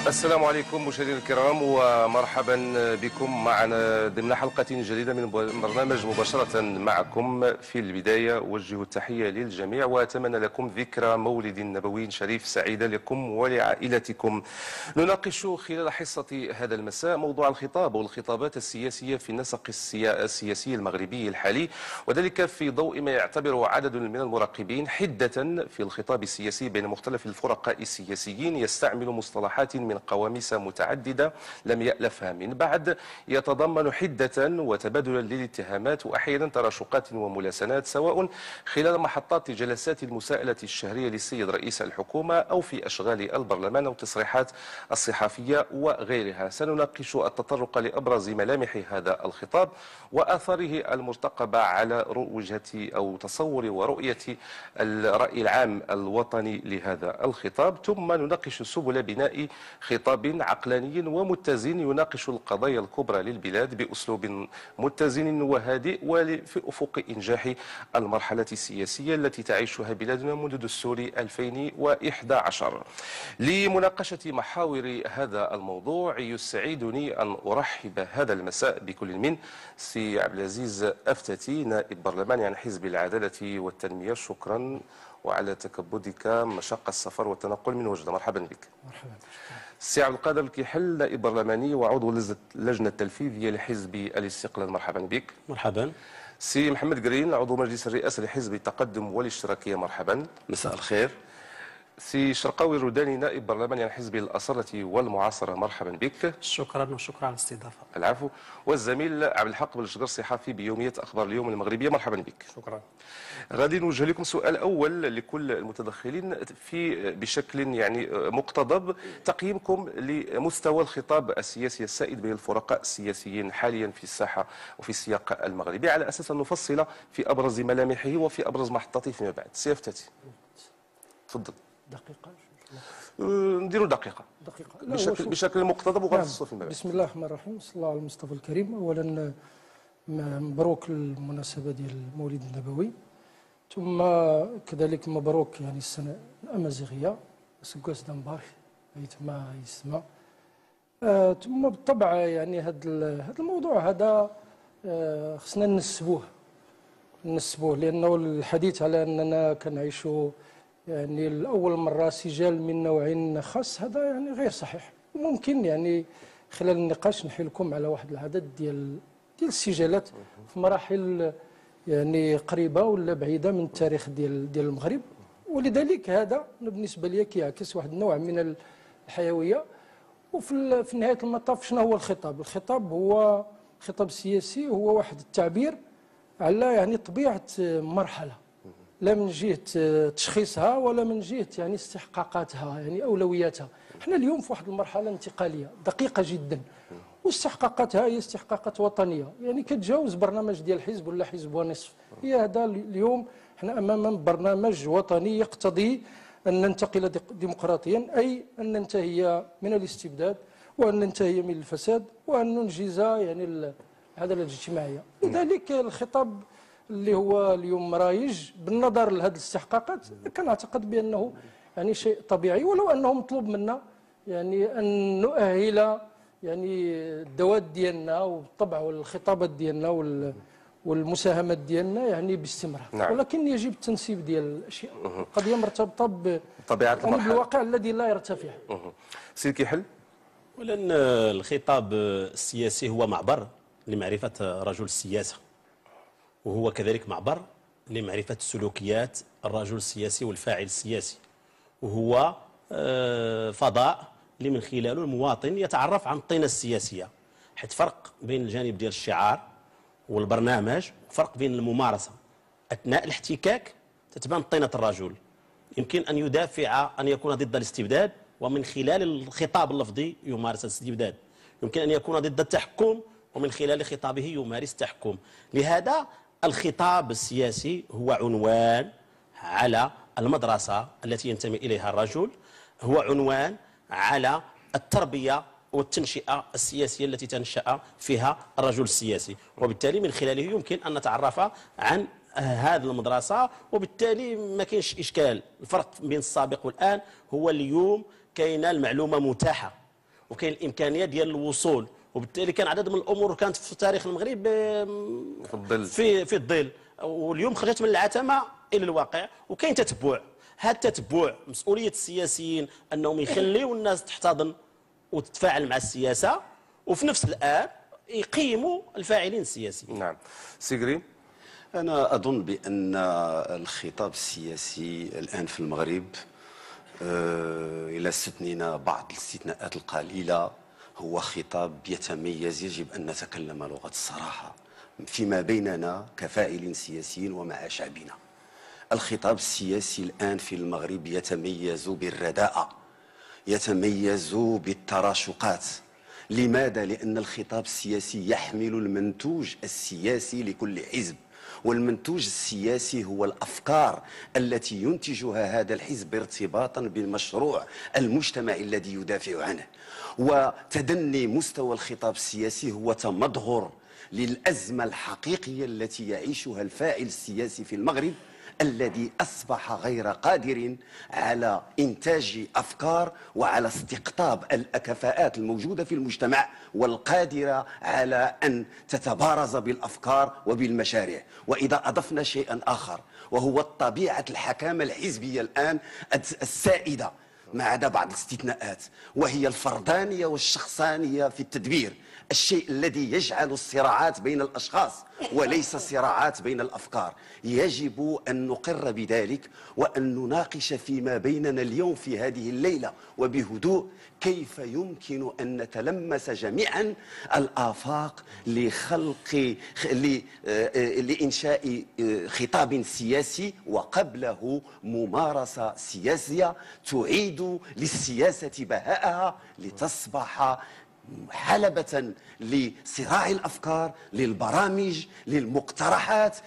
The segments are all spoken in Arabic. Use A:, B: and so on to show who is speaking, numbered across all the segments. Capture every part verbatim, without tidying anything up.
A: السلام عليكم مشاهدينا الكرام ومرحبا بكم معنا ضمن حلقة جديدة من برنامج مباشرة معكم. في البداية أوجه التحية للجميع وأتمنى لكم ذكرى مولد نبوي شريف سعيدة لكم ولعائلتكم. نناقش خلال حصة هذا المساء موضوع الخطاب والخطابات السياسية في النسق السياسي المغربي الحالي، وذلك في ضوء ما يعتبره عدد من المراقبين حدة في الخطاب السياسي بين مختلف الفرقاء السياسيين يستعمل مصطلحات من قواميس متعددة لم يألفها من بعد، يتضمن حدة وتبادلا للاتهامات وأحيانا تراشقات وملاسنات، سواء خلال محطات جلسات المساءلة الشهرية للسيد رئيس الحكومة أو في أشغال البرلمان أو تصريحات الصحفية وغيرها. سنناقش التطرق لأبرز ملامح هذا الخطاب وآثاره المرتقبة على وجهة أو تصور ورؤية الرأي العام الوطني لهذا الخطاب، ثم نناقش سبل بناء خطاب عقلاني ومتزن يناقش القضايا الكبرى للبلاد بأسلوب متزن وهادئ وفي أفق إنجاح المرحلة السياسية التي تعيشها بلادنا منذ دستور ألفين وإحدى عشر. لمناقشة محاور هذا الموضوع يسعدني أن أرحب هذا المساء بكل من سي عبد العزيز أفتتي نائب برلماني عن حزب العدالة والتنمية. شكرا وعلى تكبدك مشقة السفر والتنقل من وجدة. مرحبا بك.
B: مرحبا.
A: سي عبد القادر الكحل نائب برلماني وعضو اللجنة التنفيذية لحزب الاستقلال. مرحبا بك.
C: مرحبا.
A: سي محمد قرين عضو مجلس الرئاسة لحزب التقدم والاشتراكية. مرحبا.
C: مساء الخير.
A: سي شرقاوي الرداني نائب برلماني عن حزب الأصالة والمعاصرة. مرحبا بك.
B: شكرا وشكرا على الاستضافة.
A: العفو. والزميل عبد الحق بالشجر صحفي بيومية أخبار اليوم المغربية. مرحبا بك.
B: شكرا.
A: غادي نوجه لكم سؤال أول لكل المتدخلين في بشكل يعني مقتضب تقييمكم لمستوى الخطاب السياسي السائد بين الفرقاء السياسيين حاليا في الساحة وفي السياق المغربي، على أساس أن نفصل في أبرز ملامحه وفي أبرز محطاته فيما بعد. سي أفتتي تفضل.
B: دقيقة
A: نديروا دقيقة
B: دقيقة
A: بشكل, بشكل مقتضب وغنخصصوا
B: نعم.
A: فيما بعد.
B: بسم الله الرحمن الرحيم. صلى الله على المصطفى الكريم. أولا مبروك المناسبة ديال المولد النبوي، ثم كذلك مبروك يعني السنة الأمازيغية سكواس دمبارك حيث ما يسمع. آه ثم بالطبع يعني هذا هذا الموضوع هذا آه خصنا ننسبوه ننسبوه لأنه الحديث على أننا كنعيشوا يعني لأول مرة سجال من نوع خاص هذا يعني غير صحيح. ممكن يعني خلال النقاش نحي لكم على واحد العدد ديال ديال السجالات في مراحل يعني قريبة ولا بعيدة من التاريخ ديال ديال المغرب، ولذلك هذا بالنسبة لي كيعكس واحد النوع من الحيوية. وفي في نهاية المطاف شنو هو الخطاب؟ الخطاب هو الخطاب السياسي هو واحد التعبير على يعني طبيعة مرحلة، لا من جهة تشخيصها ولا من جهة يعني استحقاقاتها يعني أولوياتها. احنا اليوم في واحد المرحلة انتقالية دقيقة جدا، واستحقاقاتها هي استحقاقات وطنية يعني كتجاوز برنامج ديال حزب ولا حزب ونصف. هي هذا اليوم احنا أمام برنامج وطني يقتضي أن ننتقل ديمقراطيا، أي أن ننتهي من الاستبداد وأن ننتهي من الفساد وأن ننجز يعني العدالة الاجتماعية. لذلك الخطاب اللي هو اليوم رايج بالنظر لهذه الاستحقاقات كنعتقد بانه يعني شيء طبيعي، ولو انه مطلوب منا يعني ان نؤهل يعني الدوات ديالنا والطبع والخطابات ديالنا والمساهمات ديالنا يعني باستمرار. نعم. ولكن يجب التنسيب ديال الاشياء، قضيه مرتبطه بطبيعه يعني بالواقع الذي لا يرتفع.
A: سي كيحل.
C: اولا الخطاب السياسي هو معبر لمعرفه رجل السياسه، وهو كذلك معبر لمعرفة سلوكيات الرجل السياسي والفاعل السياسي، وهو فضاء اللي من خلاله المواطن يتعرف عن الطينة السياسية. حيث فرق بين الجانب ديال الشعار والبرنامج وفرق بين الممارسة. أثناء الاحتكاك تتبان طينة الرجل، يمكن أن يدافع أن يكون ضد الاستبداد ومن خلال الخطاب اللفظي يمارس الاستبداد، يمكن أن يكون ضد التحكم ومن خلال خطابه يمارس التحكم. لهذا الخطاب السياسي هو عنوان على المدرسة التي ينتمي إليها الرجل، هو عنوان على التربية والتنشئة السياسية التي تنشأ فيها الرجل السياسي، وبالتالي من خلاله يمكن أن نتعرف عن هذه المدرسة، وبالتالي ما كاينش إشكال. الفرق بين السابق والآن هو اليوم كاينه المعلومة متاحة وكاين الامكانيه ديال الوصول، وبالتالي كان عدد من الامور كانت في تاريخ المغرب
A: في الظل
C: في في الظل، واليوم خرجت من العتمه الى الواقع، وكاين تتبع. هذا التتبع مسؤوليه السياسيين انهم يخليوا الناس تحتضن وتتفاعل مع السياسه، وفي نفس الان يقيموا الفاعلين السياسيين.
A: نعم. سيغري.
D: أنا أظن بأن الخطاب السياسي الآن في المغرب إلى استثنينا بعض الاستثناءات القليلة هو خطاب يتميز، يجب أن نتكلم لغة الصراحة فيما بيننا كفاعلين سياسيين ومع شعبنا. الخطاب السياسي الآن في المغرب يتميز بالرداءة، يتميز بالتراشقات. لماذا؟ لأن الخطاب السياسي يحمل المنتوج السياسي لكل حزب، والمنتوج السياسي هو الأفكار التي ينتجها هذا الحزب ارتباطا بالمشروع المجتمعي الذي يدافع عنه. وتدني مستوى الخطاب السياسي هو تمظهر للأزمة الحقيقية التي يعيشها الفاعل السياسي في المغرب، الذي أصبح غير قادر على إنتاج أفكار وعلى استقطاب الكفاءات الموجودة في المجتمع والقادرة على أن تتبارز بالأفكار وبالمشاريع. وإذا أضفنا شيئا آخر وهو طبيعة الحكامة الحزبية الآن السائدة ما عدا بعض الاستثناءات، وهي الفردانية والشخصانية في التدبير، الشيء الذي يجعل الصراعات بين الأشخاص وليس الصراعات بين الأفكار. يجب أن نقر بذلك وأن نناقش فيما بيننا اليوم في هذه الليلة وبهدوء كيف يمكن أن نتلمس جميعا الآفاق لخلق لإنشاء خطاب سياسي وقبله ممارسة سياسية تعيد للسياسة بهاءها لتصبح حلبة لصراع الأفكار، للبرامج، للمقترحات،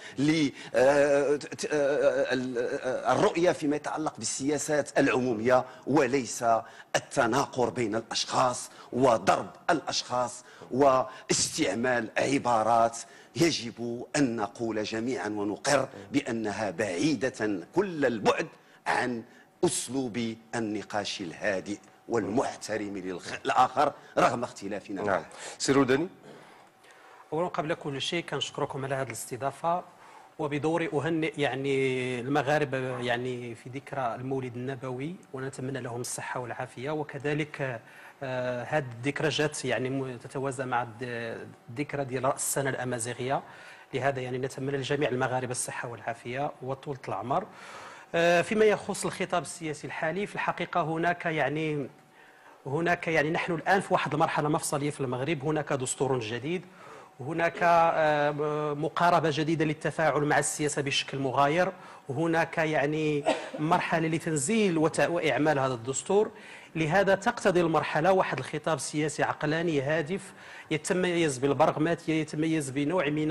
D: للرؤية فيما يتعلق بالسياسات العمومية، وليس التناقر بين الأشخاص وضرب الأشخاص واستعمال عبارات يجب أن نقول جميعا ونقر بأنها بعيدة كل البعد عن أسلوب النقاش الهادئ والمحترم للآخر رغم اختلافنا.
A: نعم. سيروداني.
E: أولا قبل كل شيء كنشكركم على هذه الاستضافة، وبدوري أهنئ يعني المغاربة يعني في ذكرى المولد النبوي، ونتمنى لهم الصحة والعافية. وكذلك آه هذه الذكرى جات يعني تتوازى مع الذكرى ديال رأس السنة الأمازيغية، لهذا يعني نتمنى لجميع المغاربة الصحة والعافية وطولة العمر. آه فيما يخص الخطاب السياسي الحالي، في الحقيقة هناك يعني هناك يعني نحن الآن في واحد المرحلة مفصلية في المغرب. هناك دستور جديد، هناك مقاربة جديدة للتفاعل مع السياسة بشكل مغاير، وهناك يعني مرحلة لتنزيل وإعمال هذا الدستور. لهذا تقتضي المرحلة واحد الخطاب سياسي عقلاني هادف يتميز بالبرغمات، يتميز بنوع من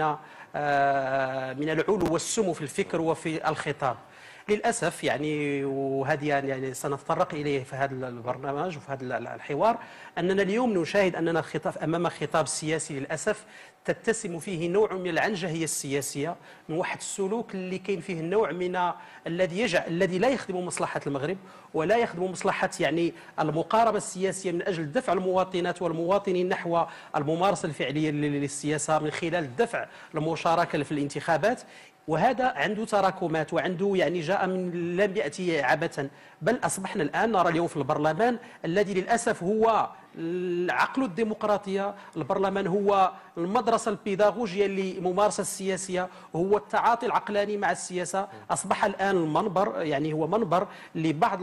E: من العلو والسمو في الفكر وفي الخطاب. للأسف يعني وهذه يعني سنتطرق إليه في هذا البرنامج وفي هذا الحوار، أننا اليوم نشاهد أننا خطاب أمام خطاب سياسي للأسف تتسم فيه نوع من العنجهية السياسية، من واحد السلوك اللي كاين فيه النوع من الذي يجعل الذي لا يخدم مصلحة المغرب ولا يخدم مصلحة يعني المقاربة السياسية من أجل دفع المواطنات والمواطنين نحو الممارسة الفعلية للسياسة من خلال دفع المشاركة في الانتخابات. وهذا عنده تراكمات وعنده يعني جاء من لم يأتي عبثا، بل أصبحنا الآن نرى اليوم في البرلمان الذي للأسف هو عقل الديمقراطية. البرلمان هو المدرسة البيداغوجية للممارسة السياسية، هو التعاطي العقلاني مع السياسة. أصبح الآن المنبر يعني هو منبر لبعض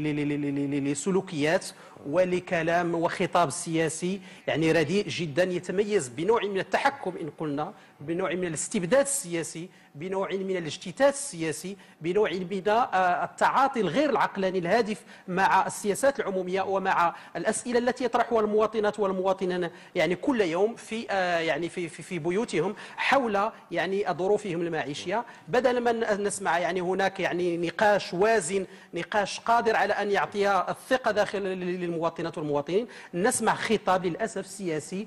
E: السلوكيات ولكلام وخطاب سياسي يعني رديء جدا، يتميز بنوع من التحكم إن قلنا، بنوع من الاستبداد السياسي، بنوع من الاجتثاث السياسي، بنوع من التعاطي الغير العقلاني الهادف مع السياسات العمومية ومع الأسئلة التي يطرحها المواطنات والمواطنين يعني كل يوم في يعني في في, في بيوتهم حول يعني ظروفهم المعيشية، بدل ما نسمع يعني هناك يعني نقاش وازن، نقاش قادر على أن يعطي الثقة داخل للمواطنات والمواطنين، نسمع خطاب للأسف سياسي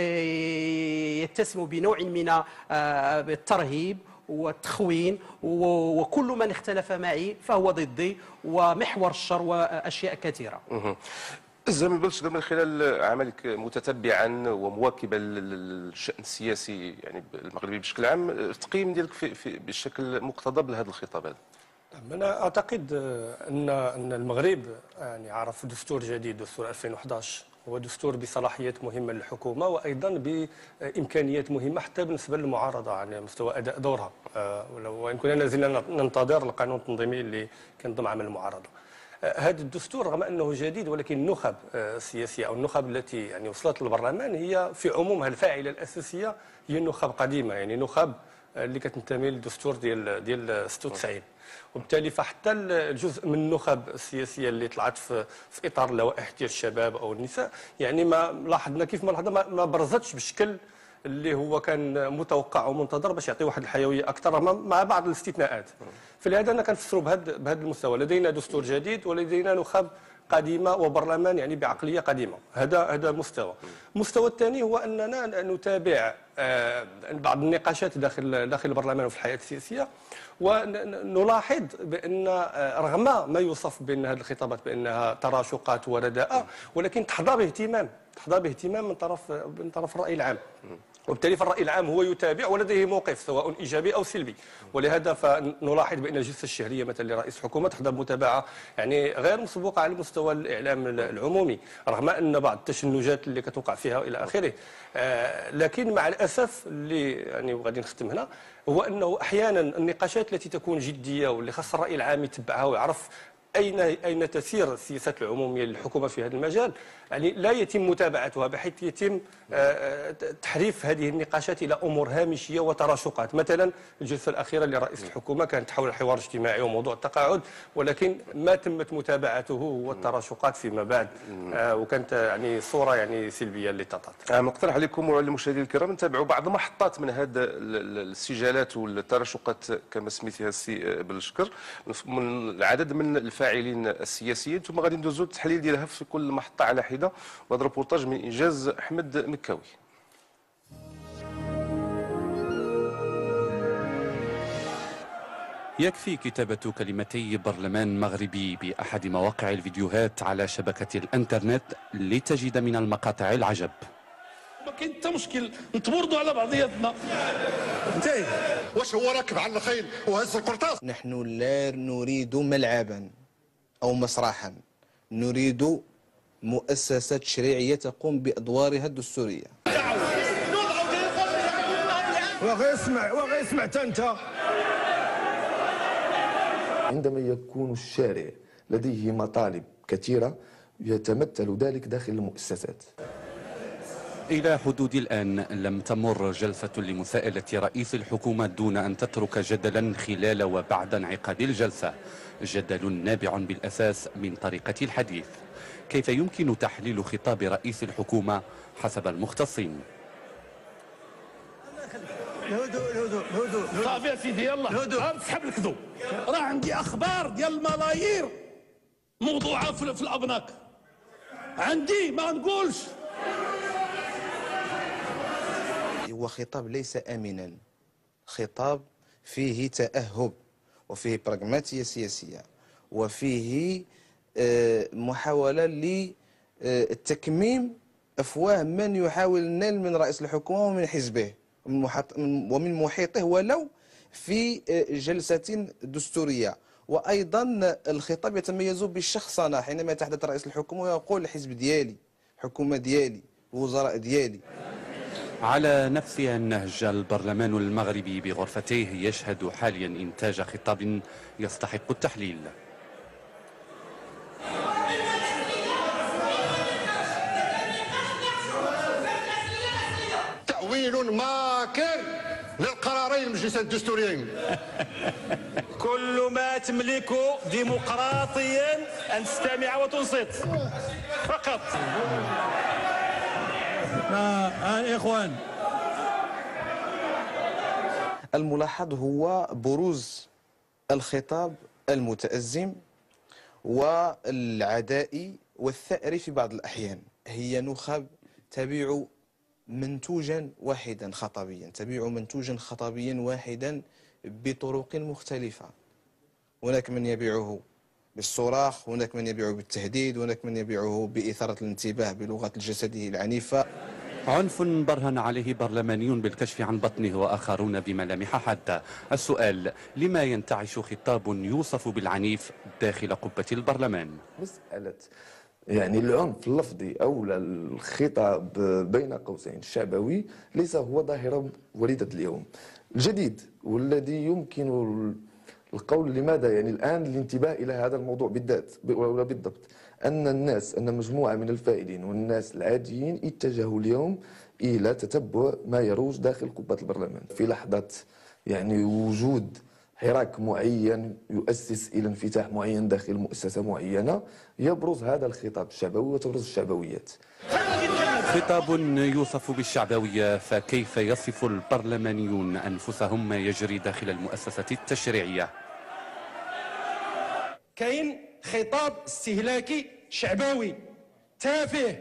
E: يتسم بنوع من الترهيب والتخوين، وكل من اختلف معي فهو ضدي ومحور الشر وأشياء كثيرة.
A: الزميل بلشدر، من خلال عملك متتبعا ومواكبا للشأن السياسي يعني المغربي بشكل عام، التقييم ديالك في, في بشكل مقتضب لهذا الخطاب هذا؟
B: أنا أعتقد أن أن المغرب يعني عرف دستور جديد، دستور ألفين وأحد عشر هو دستور بصلاحيات مهمة للحكومة، وأيضا بإمكانيات مهمة حتى بالنسبة للمعارضة على مستوى أداء دورها، وإن كنا لازلنا ننتظر القانون التنظيمي اللي كينظم عمل المعارضة. هذا الدستور رغم انه جديد، ولكن النخب السياسيه او النخب التي يعني وصلت للبرلمان هي في عمومها الفاعله الاساسيه هي نخب قديمه، يعني نخب اللي كتنتمي للدستور ديال ديال ستة وتسعين، وبالتالي فحتى الجزء من النخب السياسيه اللي طلعت في, في اطار اللوائح ديال الشباب او النساء، يعني ما لاحظنا كيف ما لاحظنا ما برزتش بالشكل اللي هو كان متوقع ومنتظر باش يعطي واحد الحيويه اكثر مع بعض الاستثناءات. فلهذا انا كنفسروا بهذا بهذا المستوى، لدينا دستور جديد ولدينا نخب قديمه وبرلمان يعني بعقليه قديمه، هذا هذا مستوى. المستوى الثاني هو اننا نتابع بعض النقاشات داخل داخل البرلمان وفي الحياه السياسيه، ونلاحظ بان رغم ما يوصف بان هذه الخطابات بانها تراشقات ورداء، ولكن تحظى باهتمام تحظى باهتمام من طرف من طرف الراي العام، وبالتالي فالرأي العام هو يتابع ولديه موقف سواء إيجابي أو سلبي، ولهذا فنلاحظ بأن الجلسة الشهرية مثلا لرئيس الحكومة تحظى بمتابعة يعني غير مسبوقة على مستوى الإعلام العمومي، رغم أن بعض التشنجات اللي كتوقع فيها إلى آخره. آه لكن مع الأسف اللي يعني وغادي نختم هنا هو أنه أحيانا النقاشات التي تكون جدية واللي خاص الرأي العام يتبعها ويعرف أين أين تسير السياسات العمومية للحكومة في هذا المجال، يعني لا يتم متابعتها بحيث يتم تحريف هذه النقاشات إلى أمور هامشية وتراشقات. مثلا الجلسة الأخيرة لرئيس الحكومة كانت حول الحوار الاجتماعي وموضوع التقاعد، ولكن ما تمت متابعته والتراشقات فيما بعد، وكانت يعني صورة يعني سلبية للتطات.
A: نقترح عليكم وعلى المشاهدين الكرام نتابعوا بعض محطات من هذا السجالات والتراشقات كما سميتها السي بالشكر من عدد من الفاعلين السياسيين، ثم غادي ندوزوا التحليل ديالها في كل محطه على حده. وهذا الريبورتاج من انجاز احمد مكاوي.
F: يكفي كتابة كلمتي برلمان مغربي بأحد مواقع الفيديوهات على شبكة الانترنت لتجد من المقاطع العجب.
G: ما كاين حتى مشكل نتبردوا على بعضياتنا. انت
H: واش هو راكب على الخيل وهز القرطاس؟
I: نحن لا نريد ملعبا أو مسرحا، نريد مؤسسة تشريعية تقوم بأدوارها الدستورية.
H: وغي اسمع وغي اسمع انت.
J: عندما يكون الشارع لديه مطالب كثيرة يتمثل ذلك داخل المؤسسات.
F: إلى حدود الآن لم تمر جلسة لمساءلة رئيس الحكومة دون أن تترك جدلا خلال وبعد انعقاد الجلسة، جدل نابع بالأساس من طريقة الحديث. كيف يمكن تحليل خطاب رئيس الحكومة حسب المختصين؟
G: الهدوء الهدوء الهدوء صافي يا سيدي يلا الهدوء تسحب الكذوب. راه عندي اخبار ديال الملايير موضوعه في, في الابناك، عندي ما نقولش.
I: هو خطاب ليس امنا، خطاب فيه تأهب وفيه براغماتيه سياسيه وفيه محاوله لتكميم افواه من يحاول النيل من رئيس الحكومه ومن حزبه ومن محيطه ولو في جلسة دستورية. وأيضا الخطاب يتميز بالشخصنة حينما يتحدث رئيس الحكومة ويقول الحزب ديالي، حكومة ديالي، وزراء ديالي.
F: على نفس النهج البرلمان المغربي بغرفتيه يشهد حاليا إنتاج خطاب يستحق التحليل.
H: تأويل ماكر للقرارين المجلسين الدستوريين.
G: كل ما تملك ديمقراطيا أن تستمع وتنصت فقط. آه إخوان،
I: الملاحظ هو بروز الخطاب المتأزم والعدائي والثأري في بعض الأحيان. هي نخب تبيع منتوجا واحدا خطابيا، تبيع منتوجا خطابيا واحدا بطرق مختلفة. هناك من يبيعه بالصراخ، هناك من يبيعه بالتهديد، هناك من يبيعه بإثارة الانتباه بلغة الجسد العنيفة.
F: عنف برهن عليه برلمانيون بالكشف عن بطنه وآخرون بملامح حادة. السؤال: لما ينتعش خطاب يوصف بالعنيف داخل قبة البرلمان؟
J: مسألة يعني العنف اللفظي أو الخطاب بين قوسين الشعبوي ليس هو ظاهرة وليدة اليوم. الجديد والذي يمكن القول لماذا يعني الآن الانتباه إلى هذا الموضوع بالذات ولا بالضبط أن الناس أن مجموعة من الفائلين والناس العاديين اتجهوا اليوم إلى تتبع ما يروج داخل قبة البرلمان في لحظة يعني وجود حراك معين يؤسس إلى انفتاح معين داخل مؤسسة معينة، يبرز هذا الخطاب الشعبوي وتبرز الشعبويات.
F: خطاب يوصف بالشعبوية، فكيف يصف البرلمانيون أنفسهم ما يجري داخل المؤسسة التشريعية؟
K: كاين خطاب استهلاكي شعبوي تافه.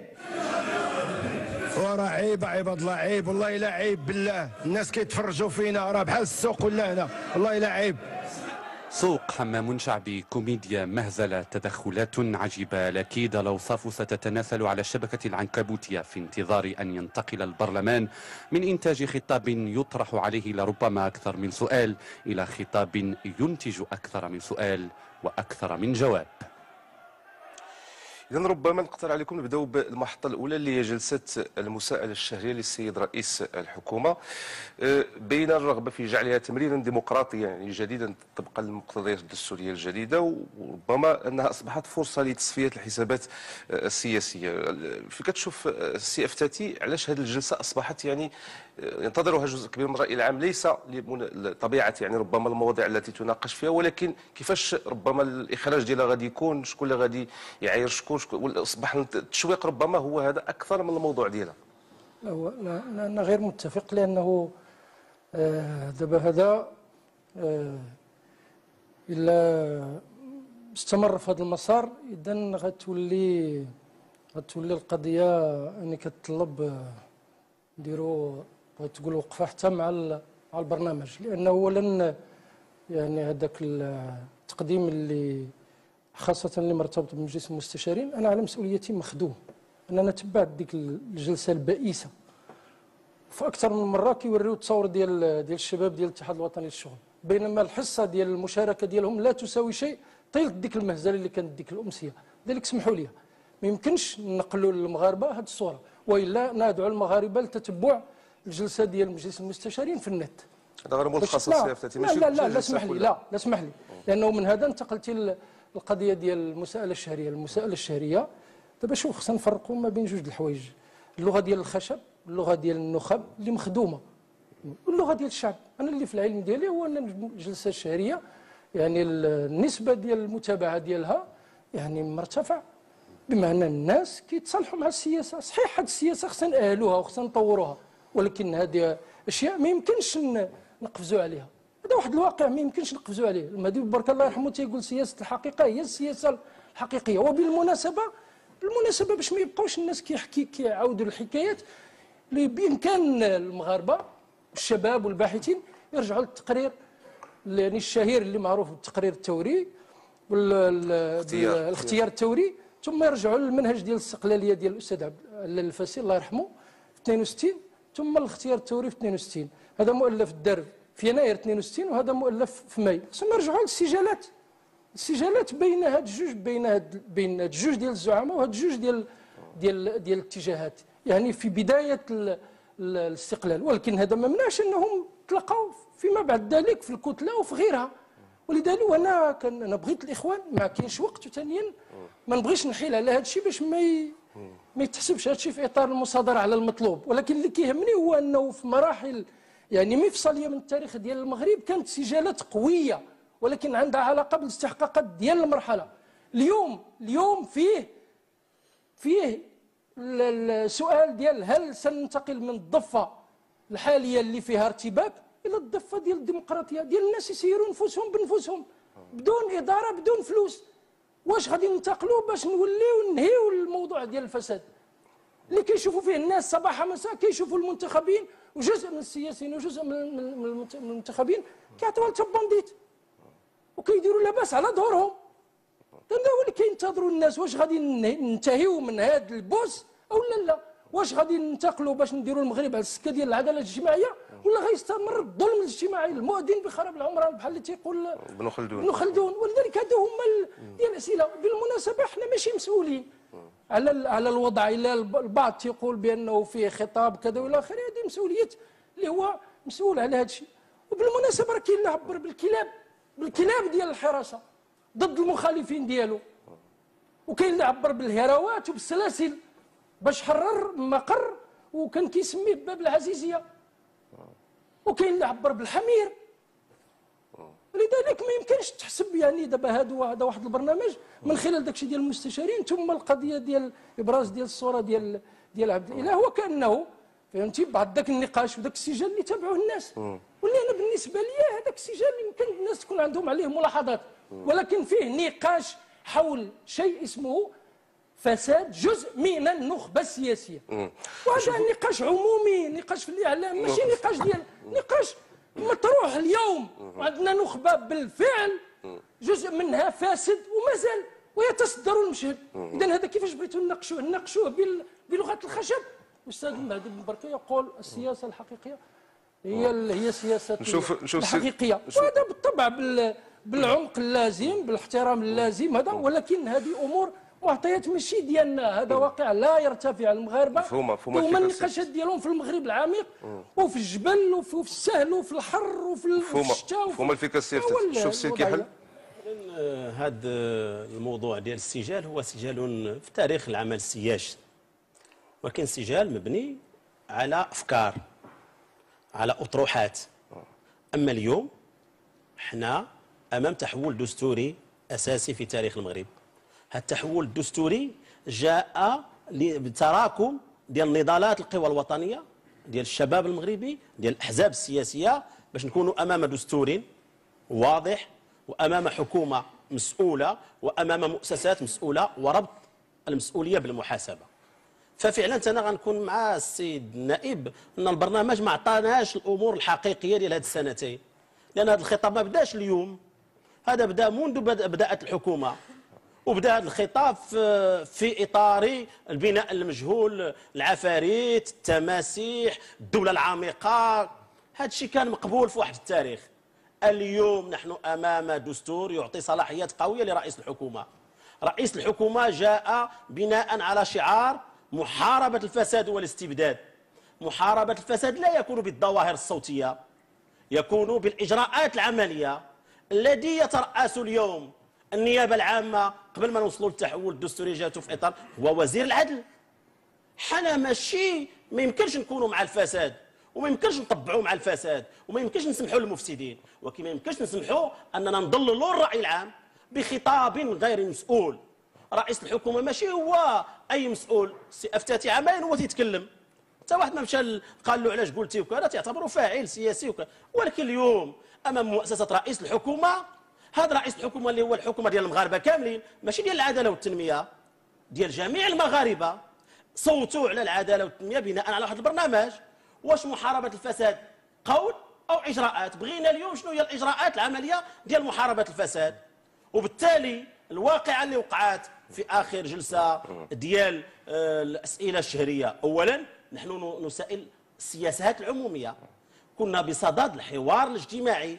H: وراه عيب عباد الله، عيب والله الا عيب بالله، الناس كيتفرجوا فينا راه بحال السوق ولا هنا، والله الا عيب.
F: سوق، حمام شعبي، كوميديا، مهزلة، تدخلات عجيبة. الأكيد الأوصاف ستتناثل على الشبكة العنكبوتية في انتظار أن ينتقل البرلمان من إنتاج خطاب يطرح عليه لربما أكثر من سؤال إلى خطاب ينتج أكثر من سؤال وأكثر من جواب.
A: إذن ربما نقترح عليكم نبداو بالمحطة الأولى اللي هي جلسة المساءلة الشهرية للسيد رئيس الحكومة بين الرغبة في جعلها تمريرا ديمقراطيا يعني جديدا طبقا للمقتضيات الدستورية الجديدة، وربما أنها أصبحت فرصة لتصفية الحسابات السياسية. في كتشوف السي افتاتي علاش هذه الجلسة أصبحت يعني ينتظرها جزء كبير من الرأي العام، ليس لطبيعة يعني ربما المواضيع التي تناقش فيها، ولكن كيفاش ربما الإخراج ديالها غادي يكون، شكون اللي غادي يعاير شكون، واصبح التشويق ربما هو هذا اكثر من الموضوع ديالها.
B: لا هو لا انا غير متفق، لانه آه دابا هذا آه الا استمر في هذا المسار اذا غتولي غتولي القضيه اني كتطلب نديروا تقول وقفه حتى مع مع البرنامج، لانه اولا يعني هذاك التقديم اللي خاصة اللي مرتبط بمجلس المستشارين، أنا على مسؤوليتي مخدوم، أنا تبعت ديك الجلسة البائسة في أكثر من مرة كيوريو التصور ديال ديال الشباب ديال الاتحاد الوطني للشغل، بينما الحصة ديال المشاركة ديالهم لا تساوي شيء طيلة ديك المهزلة اللي كانت ديك الأمسية. لذلك سمحوا لي ما يمكنش نقلوا للمغاربة هذه الصورة، وإلا ندعو المغاربة لتتبع الجلسة ديال مجلس المستشارين في النت.
A: هذا غير ملخص
B: لا
A: السيافتي
B: لا لا لا, لا اسمح لي لا لا اسمح لي لأنه من هذا انتقلت القضيه ديال المساءله الشهريه. المساءله الشهريه دابا شوف خصنا نفرقوا ما بين جوج د الحوايج، اللغه ديال الخشب، اللغه ديال النخب اللي مخدومه، واللغه ديال الشعب. انا اللي في العلم ديالي هو ان الجلسه الشهريه يعني النسبه ديال المتابعه ديالها يعني مرتفع، بمعنى الناس كيتصالحوا مع السياسه. صحيح هذه السياسه خصنا نأهلوها وخصنا نطوروها، ولكن هذه اشياء ما يمكنش نقفزوا عليها. هذا واحد الواقع ما يمكنش نقفزوا عليه. المهدي بورك الله يرحمه تيقول سياسه الحقيقه هي السياسه الحقيقيه. وبالمناسبه بالمناسبه باش ما يبقاوش الناس كيحكي كيعاودوا الحكايات، اللي بامكان المغاربه الشباب والباحثين يرجعوا للتقرير يعني الشهير اللي معروف بالتقرير الثوري والاختيار الثوري، ثم يرجعوا للمنهج ديال الاستقلاليه ديال الاستاذ عبد الفاسي الله يرحمه في اثنين وستين، ثم الاختيار الثوري في اثنين وستين. هذا مؤلف الدار في يناير اثنين وستين وهذا مؤلف في ماي. خصنا نرجعوا للسجالات، السجالات بين هاد الجوج، بين هاد بين هاد الجوج ديال الزعماء وهاد الجوج ديال ديال ديال الاتجاهات يعني في بدايه الاستقلال. ولكن هذا ما منعش انهم تلقاو فيما بعد ذلك في الكتله وفي غيرها. ولذلك وانا كان انا بغيت الاخوان ما كاينش وقت، وثانيا ما نبغيش نحيل على هذا الشيء باش ما ي... ما يتحسبش هذا الشيء في اطار المصادره على المطلوب. ولكن اللي كيهمني هو انه في مراحل يعني مفصليه من التاريخ ديال المغرب كانت سجالات قويه، ولكن عندها علاقه بالاستحقاقات ديال المرحله. اليوم اليوم فيه فيه السؤال ديال هل سننتقل من الضفه الحاليه اللي فيها ارتباك الى الضفه ديال الديمقراطيه، ديال الناس يسيروا نفوسهم بنفسهم بدون اداره بدون فلوس. واش غادي ننتقلوا باش نوليو ننهيو الموضوع ديال الفساد اللي كيشوفوا فيه الناس صباح مساء؟ كيشوفوا المنتخبين وجزء من السياسيين وجزء من المنتخبين كيعطيوها لتبانديت وكيديروا لاباس على ظهورهم. هو اللي كينتظروا الناس، واش غادي ننتهيو من هذا البوس او لا لا؟ واش غادي ننتقلوا باش نديروا المغرب على السكه ديال العداله الاجتماعيه، ولا غيستمر الظلم الاجتماعي المؤذن بخراب العمران بحال اللي تيقول
A: ابن خلدون
B: ابن خلدون؟ ولذلك هادو هما ديال الاسئله. بالمناسبه حنا ماشي مسؤولين على على الوضع، الا البعض تيقول بانه فيه خطاب كذا والى اخره، هذه مسؤوليه اللي هو مسؤول على هذا الشيء. وبالمناسبه راه كاين اللي عبر بالكلاب بالكلاب ديال الحراسه ضد المخالفين ديالو، وكاين اللي عبر بالهراوات وبالسلاسل باش حرر مقر وكان كيسميه باب العزيزيه، وكاين اللي عبر بالحمير. لذلك ما يمكنش تحسب يعني دابا هذا هذا واحد البرنامج من خلال داكشي ديال المستشارين ثم القضيه ديال ابراز ديال الصوره ديال ديال عبد الاله، وكانه فهمتي بعد ذاك النقاش وذاك السجال اللي تابعوه الناس. واللي انا بالنسبه لي هذاك السجال يمكن الناس تكون عندهم عليه ملاحظات، ولكن فيه نقاش حول شيء اسمه فساد جزء من النخبه السياسيه، وهذا نقاش عمومي، نقاش في الاعلام، ماشي نقاش ديال نقاش مطروح اليوم. وعندنا نخبه بالفعل جزء منها فاسد ومازال ويتصدر المشهد. اذا هذا كيفاش بغيتوا نناقشوه؟ نناقشوه بلغه الخشب. الاستاذ المهدي بن بركه يقول السياسه الحقيقيه هي هي السياسه
A: نشوف نشوف
B: الحقيقيه، وهذا بالطبع بالعمق اللازم بالاحترام اللازم هذا، ولكن هذه امور معطيات ماشي ديالنا، هذا واقع لا يرتفع على المغاربه.
A: مفهومه مفهومه
B: هما النقاشات ديالهم في المغرب العميق وفي الجبل وفي السهل وفي الحر وفي الشتاء.
A: مفهوم الفكره السياسيه. شوف سي كيحل
C: هذا الموضوع ديال السجال هو سجال في تاريخ العمل السياسي، ولكن سجال مبني على افكار، على اطروحات. اما اليوم احنا امام تحول دستوري اساسي في تاريخ المغرب. هذا التحول الدستوري جاء بتراكم ديال نضالات القوى الوطنيه، ديال الشباب المغربي، ديال الاحزاب السياسيه، باش نكونوا امام دستور واضح وامام حكومه مسؤوله وامام مؤسسات مسؤوله وربط المسؤوليه بالمحاسبه. ففعلا انا غنكون مع السيد النائب ان البرنامج ما عطاناش الامور الحقيقيه ديال هذه السنتين، لان هذا الخطاب ما بداش اليوم، هذا بدا منذ بدات الحكومه، وبدا هذا الخطاب في اطار البناء المجهول، العفاريت، التماسيح، الدوله العميقه. هذا الشيء كان مقبول في واحد التاريخ. اليوم نحن امام دستور يعطي صلاحيات قويه لرئيس الحكومه. رئيس الحكومه جاء بناء على شعار محاربه الفساد والاستبداد. محاربه الفساد لا يكون بالظواهر الصوتيه، يكون بالاجراءات العمليه. الذي يترأس اليوم النيابه العامه قبل ما نوصلوا للتحول الدستوري جاته في اطار هو وزير العدل. حنا ماشي ما يمكنش نكونوا مع الفساد، وما يمكنش نطبعوا مع الفساد، وما يمكنش نسمحوا للمفسدين، ولكن ما يمكنش نسمحوا اننا نضللوا الراي العام بخطاب غير مسؤول. رئيس الحكومه ماشي هو اي مسؤول. سي افتاتي عامين هو تيتكلم، حتى واحد ما مشى قال له علاش قلتي وكذا، تعتبره فاعل سياسي وكذا. ولكن اليوم امام مؤسسه رئيس الحكومه، هذا رئيس الحكومه اللي هو الحكومه ديال المغاربه كاملين، ماشي ديال العداله والتنميه، ديال جميع المغاربه. صوتوا على العداله والتنميه بناء على واحد البرنامج. واش محاربه الفساد قول او اجراءات؟ بغينا اليوم شنو هي الاجراءات العمليه ديال محاربه الفساد. وبالتالي الواقعه اللي وقعت في اخر جلسه ديال الاسئله الشهريه، اولا نحن نسائل السياسات العموميه، كنا بصدد الحوار الاجتماعي،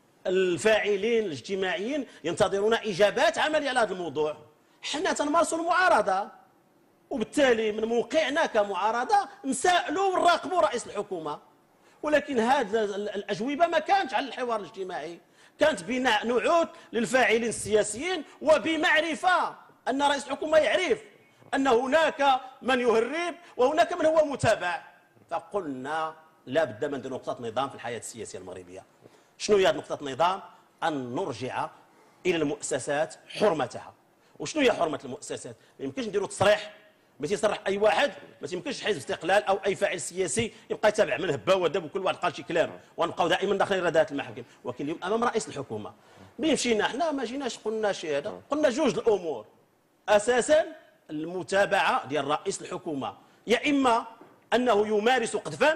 C: الفاعلين الاجتماعيين ينتظرون اجابات عمليه على هذا الموضوع. حنا تنمارسوا المعارضه، وبالتالي من موقعنا كمعارضه نسائلوا ونراقبوا رئيس الحكومه. ولكن هذه الاجوبه ما كانتش على الحوار الاجتماعي، كانت بناء نعوت للفاعلين السياسيين وبمعرفه ان رئيس الحكومه يعرف ان هناك من يهرب وهناك من هو متابع. فقلنا لا بد من نقطه نظام في الحياه السياسيه المغربيه. شنو هي نقطه النظام؟ ان نرجع الى المؤسسات حرمتها. وشنو هي حرمه المؤسسات؟ ما يمكنش نديروا تصريح ما تيصرح اي واحد، ما تيمكنش حزب استقلال او اي فاعل سياسي يبقى يتابع من هبه ودب وكل واحد قال شي كلام، ونبقاو دائما داخلين ردات المحاكم. ولكن اليوم امام رئيس الحكومه ملي مشينا حنا ما جيناش قلنا شي هذا، قلنا جوج الامور. اساسا المتابعه ديال رئيس الحكومه، يا اما انه يمارس قذفا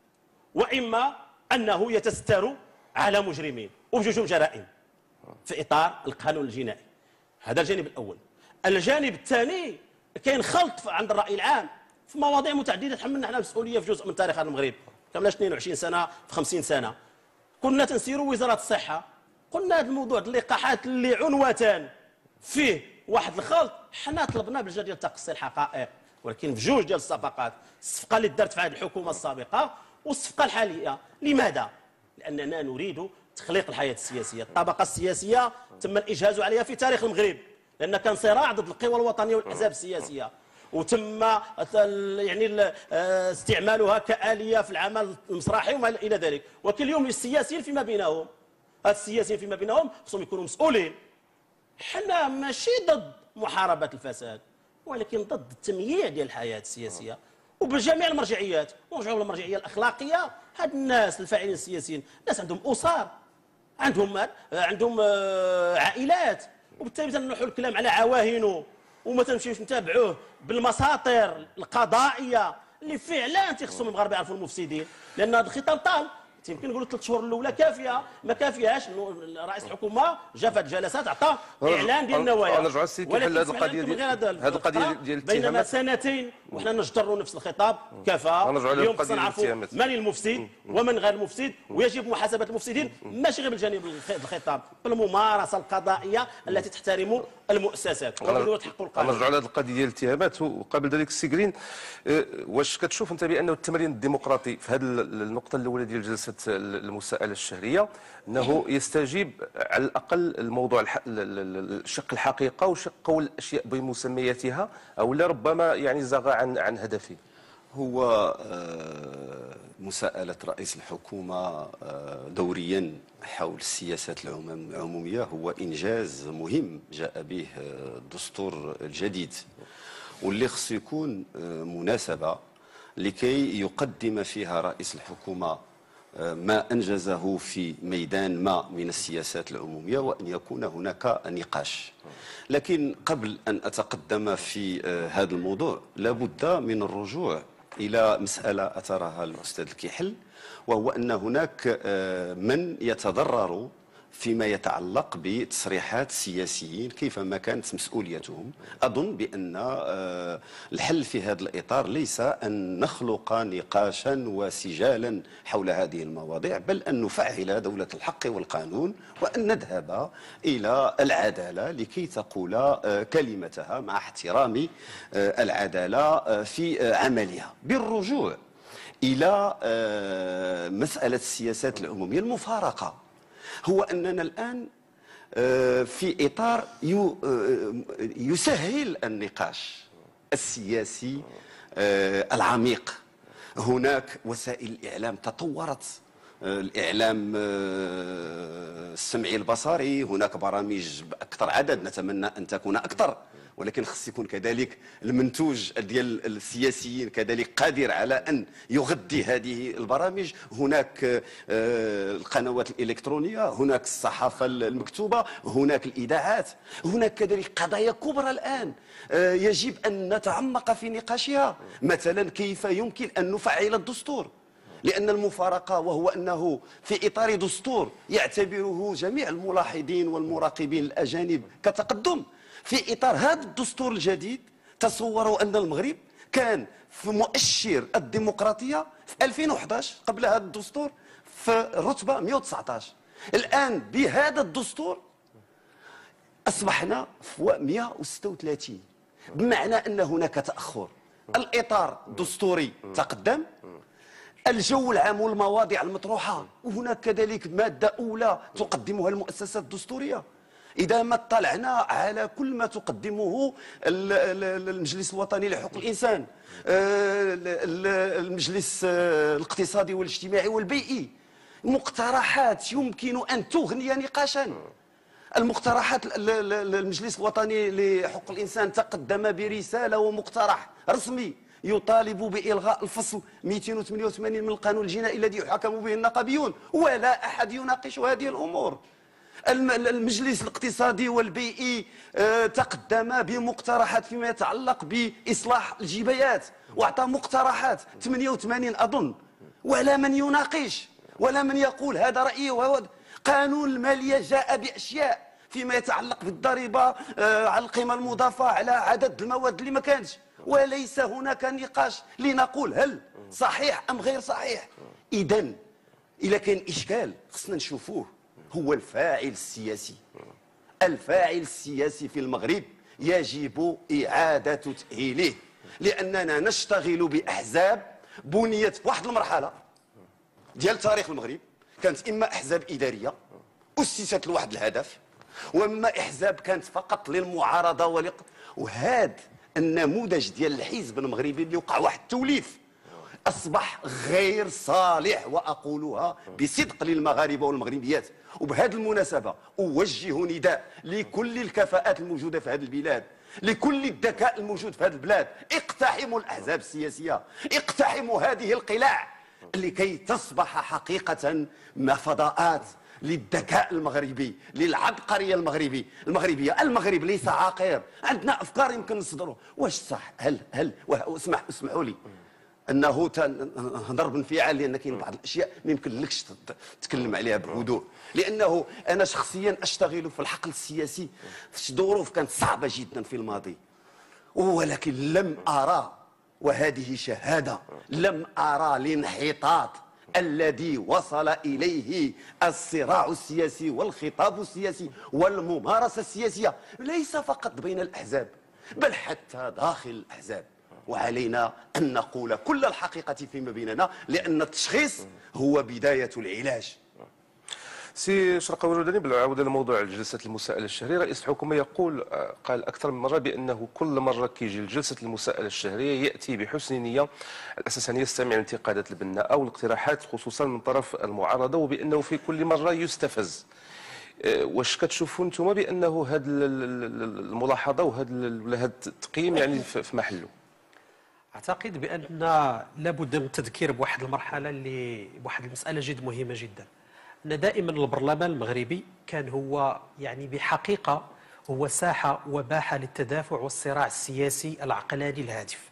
C: واما انه يتستر على مجرمين وبجوجهم جرائم في اطار القانون الجنائي. هذا الجانب الاول. الجانب الثاني كاين خلط عند الراي العام في مواضيع متعدده تحملنا حنا مسؤوليه في جزء من تاريخ هذا المغرب. كملاش اثنين وعشرين سنه في خمسين سنه كنا تنسيروا وزاره الصحه، قلنا هذا الموضوع اللقاحات اللي عنوتان فيه واحد الخلط، حنا طلبنا بالجا ديال تقصي الحقائق، ولكن في جوج ديال الصفقات، الصفقه اللي دارت في هذه الحكومه السابقه والصفقه الحاليه. لماذا؟ لاننا نريد تخليق الحياه السياسيه، الطبقه السياسيه تم الاجهاز عليها في تاريخ المغرب، لان كان صراع ضد القوى الوطنيه والاحزاب السياسيه، وتم يعني استعمالها كآلية في العمل المسرحي وما الى ذلك. ولكن اليوم السياسيين فيما بينهم، هاد السياسيين فيما بينهم خصهم يكونوا مسؤولين. حنا ماشي ضد محاربه الفساد، ولكن ضد التمييع ديال الحياه السياسيه وبجميع المرجعيات. ونرجعوا للمرجعيه الاخلاقيه. هاد الناس الفاعلين السياسيين ناس عندهم اسر، عندهم عندهم عائلات، وبالتالي تنحوا الكلام على عواهنه وما تمشيوش نتابعوه بالمساطر القضائيه اللي فعلا تيخصهم المغاربه يعرفوا المفسدين. لان هذا الخطاب طال، يمكن نقولوا ثلاث شهور الاولى كافيه، ما كافياش. رئيس الحكومه جا في هذه الجلسات عطى اعلان ديال النوايا،
A: نرجعوا للسيد كيحل هذه القضيه ديال هذه القضيه ديال الاتهامات.
C: بينما سنتين وحنا نجتروا نفس الخطاب كفى. اليوم خصنا نعرفوا من المفسد ومن غير المفسد، ويجب محاسبه المفسدين ماشي غير بالجانب الخطاب، بالممارسه القضائيه التي تحترم المؤسسات وتحقق القانون.
A: نرجعوا لهذه القضيه ديال الاتهامات. وقبل ذلك السي كرين، واش كتشوف انت بانه التمرين الديمقراطي في هذه النقطه الاولى ديال جلسه المساءله الشهريه انه يستجيب على الاقل الموضوع الشق الحقيقه وشق قول الاشياء بمسمياتها، او لا ربما يعني زاغ عن عن هدفه؟
D: هو مساءلة رئيس الحكومة دوريا حول السياسات العمومية هو إنجاز مهم جاء به الدستور الجديد، واللي خص يكون مناسبة لكي يقدم فيها رئيس الحكومة ما أنجزه في ميدان ما من السياسات العمومية، وأن يكون هناك نقاش. لكن قبل أن أتقدم في هذا الموضوع لابد من الرجوع إلى مسألة أثرها الأستاذ الكحل، وهو أن هناك من يتضرر فيما يتعلق بتصريحات السياسيين كيفما كانت مسؤوليتهم. أظن بأن الحل في هذا الإطار ليس أن نخلق نقاشا وسجالا حول هذه المواضيع، بل أن نفعل دولة الحق والقانون، وأن نذهب إلى العدالة لكي تقول كلمتها مع احترام العدالة في عملها، بالرجوع إلى مسألة السياسات العمومية. المفارقة هو أننا الآن في إطار يسهل النقاش السياسي العميق. هناك وسائل الإعلام تطورت، الإعلام السمعي البصري، هناك برامج بأكثر عدد، نتمنى أن تكون أكثر، ولكن خص يكون كذلك المنتوج ديال السياسيين كذلك قادر على أن يغذي هذه البرامج. هناك القنوات الإلكترونية، هناك الصحافة المكتوبة، هناك الإذاعات، هناك كذلك قضايا كبرى الآن يجب أن نتعمق في نقاشها. مثلا كيف يمكن أن نفعل الدستور، لأن المفارقة وهو أنه في إطار دستور يعتبره جميع الملاحظين والمراقبين الأجانب كتقدم. في إطار هذا الدستور الجديد تصوروا أن المغرب كان في مؤشر الديمقراطية في ألفين وأحد عشر قبل هذا الدستور في الرتبة مئة وتسعة عشر. الآن بهذا الدستور أصبحنا في مئة وستة وثلاثين، بمعنى أن هناك تأخر. الإطار الدستوري تقدم، الجو العام والمواضيع المطروحة، وهناك كذلك مادة أولى تقدمها المؤسسات الدستورية. إذا ما اطلعنا على كل ما تقدمه المجلس الوطني لحقوق الإنسان، المجلس الاقتصادي والاجتماعي والبيئي، مقترحات يمكن أن تغني نقاشا. المقترحات المجلس الوطني لحقوق الإنسان تقدم برسالة ومقترح رسمي يطالب بإلغاء الفصل مئتين وثمانية وثمانين من القانون الجنائي الذي يحاكم به النقابيون، ولا أحد يناقش هذه الأمور. المجلس الاقتصادي والبيئي تقدم بمقترحات فيما يتعلق بإصلاح الجبايات، وأعطى مقترحات ثمانية وثمانين أظن، ولا من يناقش ولا من يقول هذا رأيي. وهو قانون المالية جاء بأشياء فيما يتعلق بالضريبه آه على القيمه المضافه على عدد المواد اللي ما كانش، وليس هناك نقاش لنقول هل صحيح ام غير صحيح. اذا اذا كان اشكال خصنا نشوفوه هو الفاعل السياسي. الفاعل السياسي في المغرب يجب اعاده تاهيله، لاننا نشتغل باحزاب بنيت في واحد المرحله ديال تاريخ المغرب كانت اما احزاب اداريه اسست لواحد الهدف، واما احزاب كانت فقط للمعارضه ولق... وهذا النموذج ديال الحزب المغربي اللي وقع واحد التوليف اصبح غير صالح، واقولها بصدق للمغاربه والمغربيات. وبهذه المناسبه اوجه نداء لكل الكفاءات الموجوده في هذه البلاد، لكل الذكاء الموجود في هذه البلاد، اقتحموا الاحزاب السياسيه، اقتحموا هذه القلاع لكي تصبح حقيقه فضاءات للذكاء المغربي، للعبقريه المغربي المغربيه. المغرب ليس عاقر، عندنا افكار يمكن نصدروا. واش صح؟ هل هل واسمح اسمحوا لي انه نهضر بانفعال، لان كاين بعض الاشياء ما يمكنلكش تتكلم عليها بهدوء، لانه انا شخصيا اشتغل في الحقل السياسي في ظروف كانت صعبه جدا في الماضي، ولكن لم ارى، وهذه شهاده، لم ارى الانحطاط الذي وصل اليه الصراع السياسي والخطاب السياسي والممارسه السياسيه، ليس فقط بين الاحزاب بل حتى داخل الاحزاب. وعلينا أن نقول كل الحقيقة فيما بيننا، لأن التشخيص هو بداية العلاج.
A: سي شرقاوي الوداني، بالعوده لموضوع جلسه المساءله الشهريه، رئيس الحكومه يقول قال اكثر من مره بانه كل مره كيجي لجلسه المساءله الشهريه ياتي بحسن نيه، على اساس ان يستمع لانتقادات البناء او الاقتراحات خصوصا من طرف المعارضه، وبانه في كل مره يستفز. واش كتشوفوا انتم بانه هذه الملاحظه وهذا التقييم يعني في محله؟
E: اعتقد بان لابد من التذكير بواحد المرحله اللي بواحد المساله جد مهمه جدا، ان دائما البرلمان المغربي كان هو يعني بحقيقه هو ساحه وباحه للتدافع والصراع السياسي العقلاني الهادف.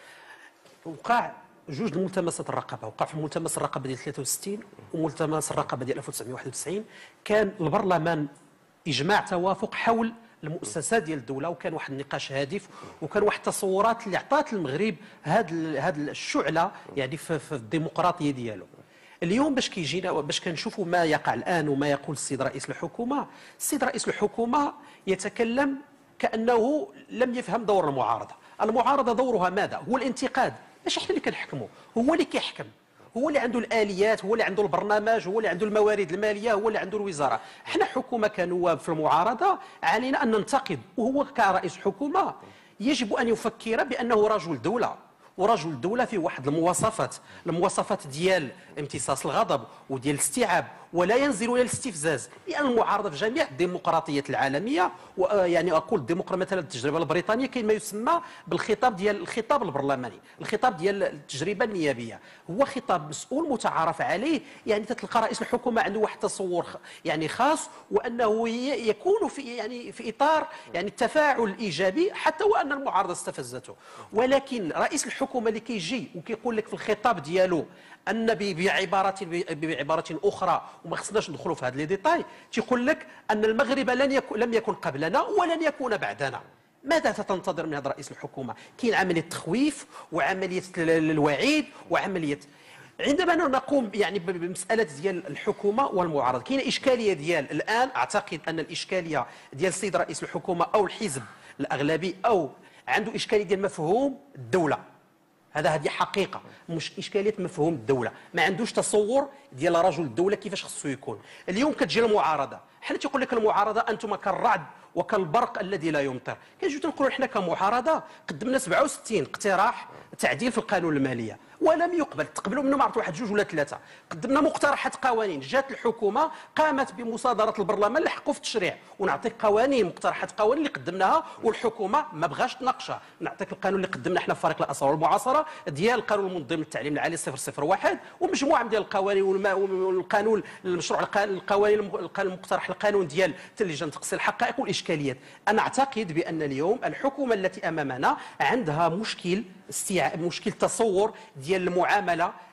E: وقع جوج ملتمسات الرقابه، وقع في ملتمس الرقابه ديال ثلاثة وستين وملتمس الرقابه ديال ألف وتسعمائة وواحد وتسعين. كان البرلمان اجماع توافق حول المؤسسات ديال الدوله، وكان واحد النقاش هادف، وكان واحد التصورات اللي عطات المغرب هذه هذه الشعله يعني في, في الديمقراطيه ديالو. اليوم باش كيجينا باش كنشوفوا ما يقع الان وما يقول السيد رئيس الحكومه، السيد رئيس الحكومه يتكلم كانه لم يفهم دور المعارضه. المعارضه دورها ماذا؟ هو الانتقاد، ماشي احنا اللي كنحكموا، هو اللي كيحكم، هو اللي عنده الاليات، هو اللي عنده البرنامج، هو اللي عنده الموارد الماليه، هو اللي عنده الوزاره. احنا حكومه كنواب في المعارضه علينا ان ننتقد، وهو كرئيس حكومه يجب ان يفكر بانه رجل دوله، ورجل الدوله فيه واحد المواصفات، المواصفات ديال امتصاص الغضب وديال الاستيعاب، ولا ينزل الى الاستفزاز، لان المعارضه في جميع الديمقراطيات العالميه، ويعني اقول الديمقراطيه مثلا التجربه البريطانيه كاين ما يسمى بالخطاب ديال الخطاب البرلماني، الخطاب ديال التجربه النيابيه، هو خطاب مسؤول متعارف عليه، يعني تتلقى رئيس الحكومه عنده واحد تصور يعني خاص، وانه يكون في يعني في اطار يعني التفاعل الايجابي حتى وان المعارضه استفزته. ولكن رئيس الحكومه اللي كيجي وكيقول لك في الخطاب ديالو ان بعباره بعباره اخرى، وما خصناش ندخلوا في هذه لي ديتاي، تيقول لك ان المغرب لن يكون لم يكن قبلنا ولن يكون بعدنا. ماذا تنتظر من هذا رئيس الحكومه؟ كاين عمليه تخويف وعمليه الوعيد وعمليه. عندما نقوم يعني بمساله ديال الحكومه والمعارضه، كاينه اشكاليه ديال الان، اعتقد ان الاشكاليه ديال السيد رئيس الحكومه او الحزب الاغلبي او عنده اشكاليه ديال مفهوم الدوله. هذا هذه حقيقه، مش اشكاليه مفهوم الدوله، ما عندوش تصور ديال رجل الدوله كيفاش خصو يكون. اليوم كتجي المعارضه، حنا تيقول لك المعارضه انتم كالرعد وكالبرق الذي لا يمطر. كنجيو تنقولوا حنا كمعارضه قدمنا سبعة وستين اقتراح تعديل في القانون الماليه ولم يقبل، تقبلوا منهم عرفت واحد جوج ولا ثلاثه. قدمنا مقترحات قوانين، جات الحكومه قامت بمصادره البرلمان لحقوا في التشريع، ونعطيك قوانين مقترحات قوانين اللي قدمناها والحكومه ما بغاش تناقشها. نعطيك القانون اللي قدمنا حنا في فريق الاسرار والمعاصره ديال القانون المنظم للتعليم العالي صفر صفر واحد، ومجموعه ديال القوانين والقانون المشروع القوانين المقترح القانون ديال لجنه تقصي الحقائق والاشكاليات. انا اعتقد بان اليوم الحكومه التي امامنا عندها مشكل استيعاب، مشكل تصور ديال المعامله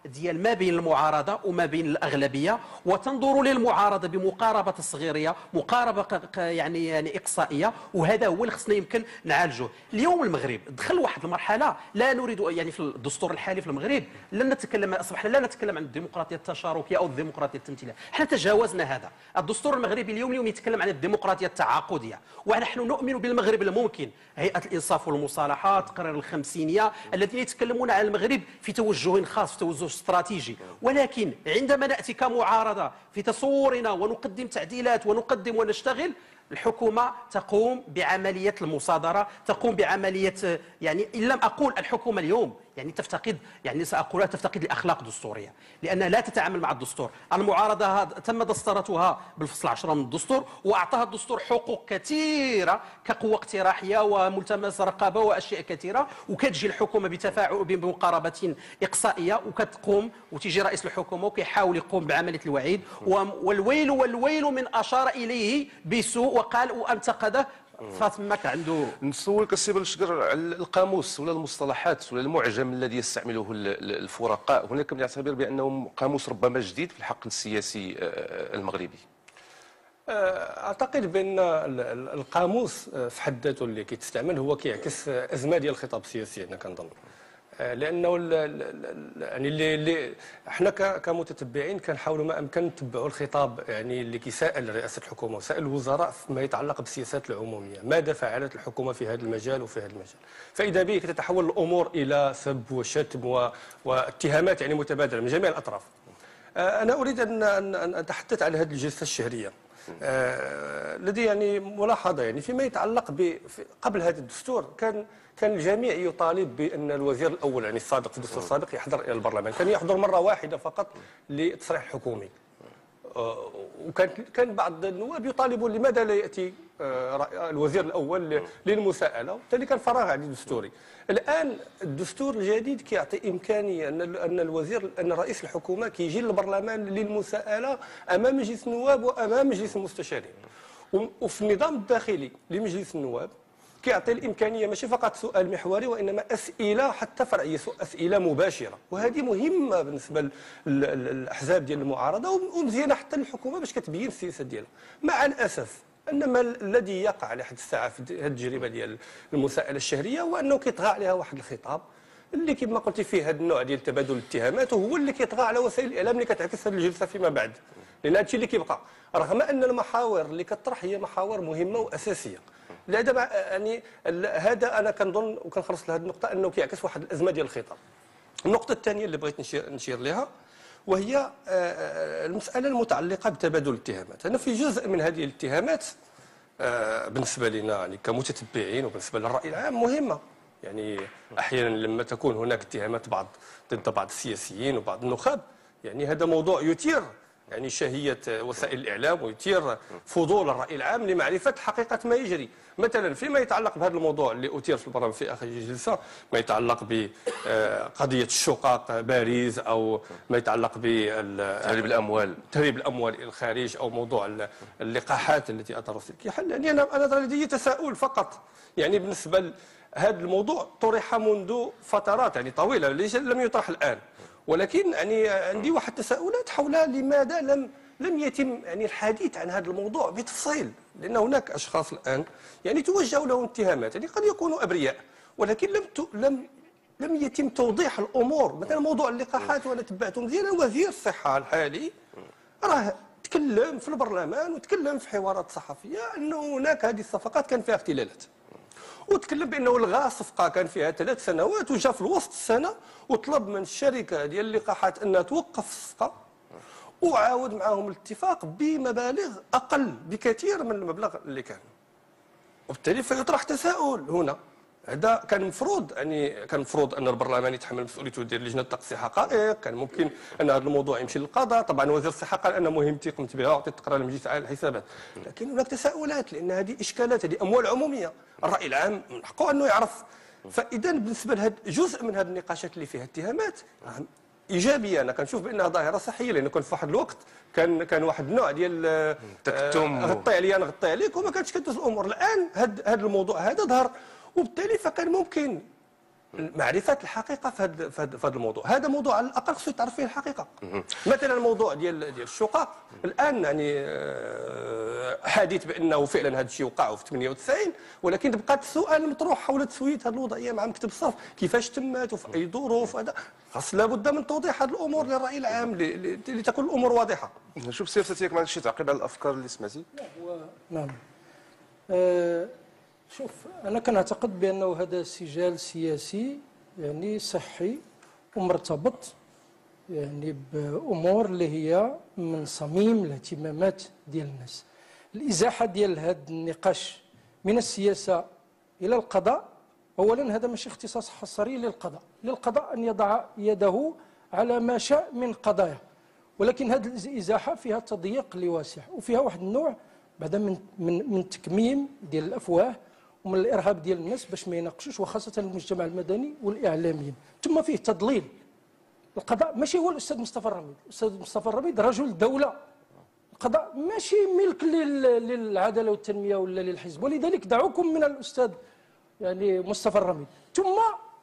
E: ديال ما بين المعارضه وما بين الاغلبيه، وتنظر للمعارضه بمقاربه صغيريه، مقاربه يعني يعني اقصائيه، وهذا هو اللي خصنا يمكن نعالجه. اليوم المغرب دخل واحد المرحله لا نريد، يعني في الدستور الحالي في المغرب لن نتكلم، اصبحنا لا نتكلم عن الديمقراطيه التشاركيه او الديمقراطيه التمثيليه، حنا تجاوزنا هذا. الدستور المغربي اليوم اليوم يتكلم عن الديمقراطيه التعاقديه، ونحن نؤمن بالمغرب الممكن. هيئه الانصاف والمصالحات، قرار الخمسينيه، الذين يتكلمون عن المغرب في توجه خاص، في توجه استراتيجي، ولكن عندما ناتي كمعارضه في تصورنا ونقدم تعديلات ونقدم ونشتغل، الحكومة تقوم بعملية المصادرة، تقوم بعملية، يعني إن لم أقول الحكومة اليوم يعني تفتقد، يعني سأقولها تفتقد الأخلاق الدستورية، لأنها لا تتعامل مع الدستور. المعارضة تم دستورتها بالفصل عشرة من الدستور، وأعطاها الدستور حقوق كثيرة كقوة اقتراحية وملتمس رقابة وأشياء كثيرة، وكتجي الحكومة بتفاعل بمقاربة إقصائية، وكتقوم وتيجي رئيس الحكومة وكيحاول يقوم بعملية الوعيد، والويل والويل من أشار إليه بسوء وقال وانتقده، فاتماك عنده.
A: نسولك السي بلشقر على القاموس ولا المصطلحات ولا المعجم الذي يستعمله الفرقاء، هناك من يعتبر بانه قاموس ربما جديد في الحق السياسي المغربي.
L: اعتقد بان القاموس في حد ذاته اللي كيتستعمل هو كيعكس ازمه ديال الخطاب السياسي، انا كنظن، لانه يعني اللي اللي حنا كمتتبعين كنحاولوا ما امكن نتبعوا الخطاب يعني اللي كيسائل رئاسه الحكومه وسائل الوزراء فيما يتعلق بالسياسات العموميه، ماذا فعلت الحكومه في هذا المجال وفي هذا المجال، فاذا به كتتحول الامور الى سب وشتم واتهامات يعني متبادله من جميع الاطراف. انا اريد ان ان اتحدث عن هذه الجلسه الشهريه. لدي يعني ملاحظه، يعني فيما يتعلق ب قبل هذا الدستور كان كان الجميع يطالب بان الوزير الاول يعني السابق في الدستور السابق يحضر الى البرلمان، كان يحضر مره واحده فقط للتصريح الحكومي. وكان كان بعض النواب يطالبون لماذا لا ياتي الوزير الاول للمساءله، وبالتالي كان فراغ يعني دستوري. الان الدستور الجديد كيعطي امكانيه ان ان الوزير ان رئيس الحكومه كيجي للبرلمان للمساءله امام مجلس النواب وامام مجلس المستشارين. وفي النظام الداخلي لمجلس النواب كيعطي الامكانيه ماشي فقط سؤال محوري وانما اسئله حتى فرعيه، اسئله مباشره، وهذه مهمه بالنسبه للاحزاب ديال المعارضه ومزيانه حتى للحكومه باش كتبين السياسه ديالها. مع الاسف ان ما الذي يقع لحد الساعه في هذه التجربه ديال المساءله الشهريه هو انه كيطغى عليها واحد الخطاب اللي كما قلتي فيه هذا النوع ديال تبادل الاتهامات، وهو اللي كيطغى على وسائل الاعلام اللي كتعكس هذه الجلسه فيما بعد، لان هذا الشيء اللي كيبقى، رغم ان المحاور اللي كطرح هي محاور مهمه واساسيه. لهذا يعني هذا انا كنظن وكنخلص لهذه النقطه انه كيعكس واحد الازمه ديال الخطاب. النقطه الثانيه اللي بغيت نشير, نشير لها وهي المساله المتعلقه بتبادل الاتهامات. انا في جزء من هذه الاتهامات بالنسبه لنا يعني كمتتبعين وبالنسبه للراي العام مهمه، يعني احيانا لما تكون هناك اتهامات بعض ضد بعض السياسيين وبعض النخب، يعني هذا موضوع يثير يعني شهيه وسائل الاعلام ويثير فضول الراي العام لمعرفه حقيقه ما يجري. مثلا فيما يتعلق بهذا الموضوع اللي اثير في البرنامج في اخر جلسه، ما يتعلق بقضيه الشقق باريس او ما يتعلق بتهريب
A: الاموال
L: تهريب الاموال الى الخارج او موضوع اللقاحات التي اثرت في الكحل، يعني انا انا لدي تساؤل فقط، يعني بالنسبه لهذا الموضوع طرح منذ فترات يعني طويله، ليس لم يطرح الان، ولكن يعني عندي واحد التساؤلات حول لماذا لم لم يتم يعني الحديث عن هذا الموضوع بتفصيل، لان هناك اشخاص الان يعني توجه لهم اتهامات يعني قد يكونوا ابرياء، ولكن لم لم لم يتم توضيح الامور. مثلا موضوع اللقاحات وانا تبعته مزيان، وزير الصحه الحالي راه تكلم في البرلمان وتكلم في حوارات صحفيه انه هناك هذه الصفقات كان فيها اختلالات، وتكلم بانه الغى صفقه كان فيها ثلاث سنوات وجا في وسط السنه وطلب من الشركه ديال اللقاحات انها توقف الصفقه وعاود معهم الاتفاق بمبالغ اقل بكثير من المبلغ اللي كان. وبالتالي فيطرح تساؤل هنا، هذا كان المفروض يعني كان المفروض ان البرلمان يتحمل مسؤوليته ويدير لجنه تقصي حقائق، كان ممكن ان هذا الموضوع يمشي للقضاء، طبعا وزير الصحه قال ان مهمتي قمت بها وعطيت تقرير لمجلس اعلى الحسابات، لكن هناك تساؤلات لان هذه اشكالات، هذه اموال عموميه، الراي العام من حقه انه يعرف. فاذا بالنسبه لهذا جزء من هذه النقاشات اللي فيها اتهامات ايجابيه، انا كنشوف بانها ظاهره صحيه، لان كان في واحد الوقت كان كان واحد النوع ديال التكتم، غطي عليا نغطي عليك وما كانتش كدوز الامور. الان هذا هذا الموضوع هذا ظهر، وبالتالي فكان ممكن معرفه الحقيقه في هذا في هذا الموضوع. هذا موضوع على الاقل خصو يتعرف فيه الحقيقه. مثلا الموضوع ديال ديال الشقق الان يعني حديث بانه فعلا هذا الشيء وقع في ثمانية وتسعين، ولكن بقات السؤال مطروح حول تسويه هذه الوضعيه مع مكتب الصرف، كيفاش تمت وفي اي ظروف. هذا خاص لابد من توضيح هذه الامور للراي العام لتكون الامور واضحه.
A: نشوف سي فتاتي ما عندكش شي تعقيب على الافكار اللي سمعتي؟
B: نعم. أه شوف، أنا كنعتقد بأنه هذا سجال سياسي يعني صحي ومرتبط يعني بأمور اللي هي من صميم الاهتمامات ديال الناس. الإزاحة ديال هذا النقاش من السياسة إلى القضاء، أولا هذا ماشي اختصاص حصري للقضاء، للقضاء أن يضع يده على ما شاء من قضايا، ولكن هذه الإزاحة فيها تضييق لواسع وفيها واحد النوع بعد من من من تكميم ديال الأفواه ومن الارهاب ديال الناس باش ما يناقشوش، وخاصه المجتمع المدني والاعلاميين. ثم فيه تضليل. القضاء ماشي هو الاستاذ مصطفى الرميد، الاستاذ مصطفى الرميد رجل دوله. القضاء ماشي ملك للعداله والتنميه ولا للحزب، ولذلك دعوكم من الاستاذ يعني مصطفى الرميد. ثم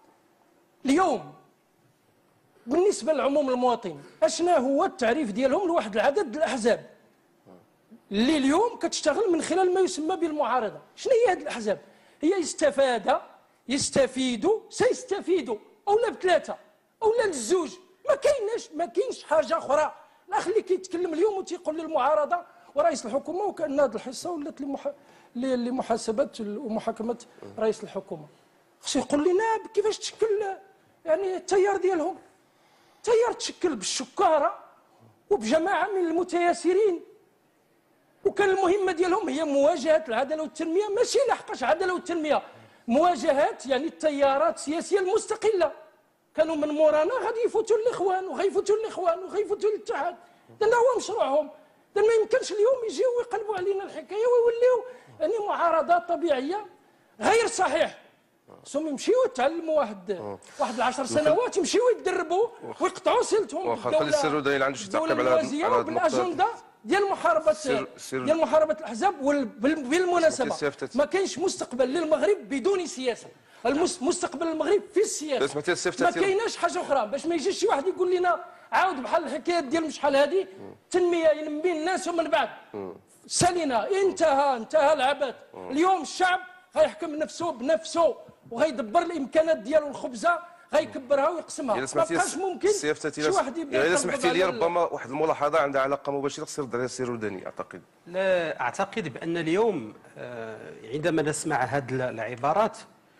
B: اليوم بالنسبه لعموم المواطنين، اشنا هو التعريف ديالهم لواحد العدد الاحزاب اللي اليوم كتشتغل من خلال ما يسمى بالمعارضه. شنو هي هذه الاحزاب؟ هي يستفاد يستفيدوا سيستفيدوا او لا بثلاثه او لا للزوج. ما كايناش ما كاينش حاجه اخرى. الاخ اللي كيتكلم اليوم وتيقول للمعارضه ورئيس الحكومه، وكان هذه الحصه ولات لمح... لمحاسبه ومحاكمه رئيس الحكومه. خصو يقول لنا كيفاش تشكل يعني التيار ديالهم. تيار تشكل بالشكاره وبجماعه من المتياسرين، وكان المهمه ديالهم هي مواجهه العداله والتنميه، ماشي لحقاش العداله والتنميه، مواجهه يعني التيارات السياسيه المستقله. كانوا من مورانا غادي يفوتوا الاخوان وغيفوتوا الاخوان وغيفوتوا الاتحاد، هذا هو مشروعهم. ما يمكنش اليوم يجيو ويقلبوا علينا الحكايه ويوليو يعني معارضه طبيعيه غير صحيح. خصهم يمشيو يتعلموا واحد واحد العشر سنوات، يمشيو يتدربوا ويقطعوا صلتهم
A: بالدوله. خلي السر عنده شي تعقيب على
B: هذا بالاجنده ديال محاربه ديال محاربه الاحزاب. وبالمناسبه ما كاينش مستقبل للمغرب بدون سياسه. مستقبل المغرب في السياسه، ما كايناش حاجه اخرى. باش ما يجيش شي واحد يقول لنا عاود بحال الحكايات ديال شحال هذه تنميه ينمي الناس ومن بعد سالينا انتهى انتهى العبث. اليوم الشعب غيحكم نفسه بنفسه وغيدبر الامكانات ديالو الخبزه غيكبرها ويقسمها. ما بقاش ممكن شي واحد يبدا.
A: اذا سمحتي لي ربما واحد الملاحظه عندها علاقه مباشره خص يرد عليها السي روداني. اعتقد
E: لا اعتقد بان اليوم عندما نسمع هذه العبارات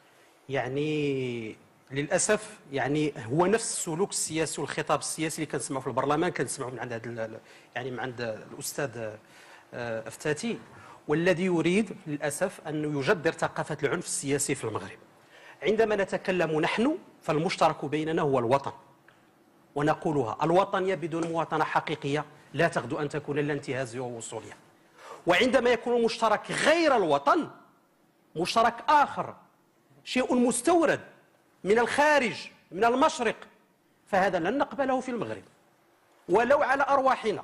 E: يعني للاسف يعني هو نفس السلوك السياسي والخطاب السياسي اللي كنسمعوا في البرلمان، كنسمعوا من عند هذا يعني من عند الاستاذ افتاتي، والذي يريد للاسف انه يجدر ثقافه العنف السياسي في المغرب. عندما نتكلم نحن فالمشترك بيننا هو الوطن، ونقولها الوطنيه بدون مواطنه حقيقيه لا تغدو ان تكون الا انتهازيه ووصوليه. وعندما يكون المشترك غير الوطن مشترك اخر، شيء مستورد من الخارج من المشرق، فهذا لن نقبله في المغرب ولو على ارواحنا.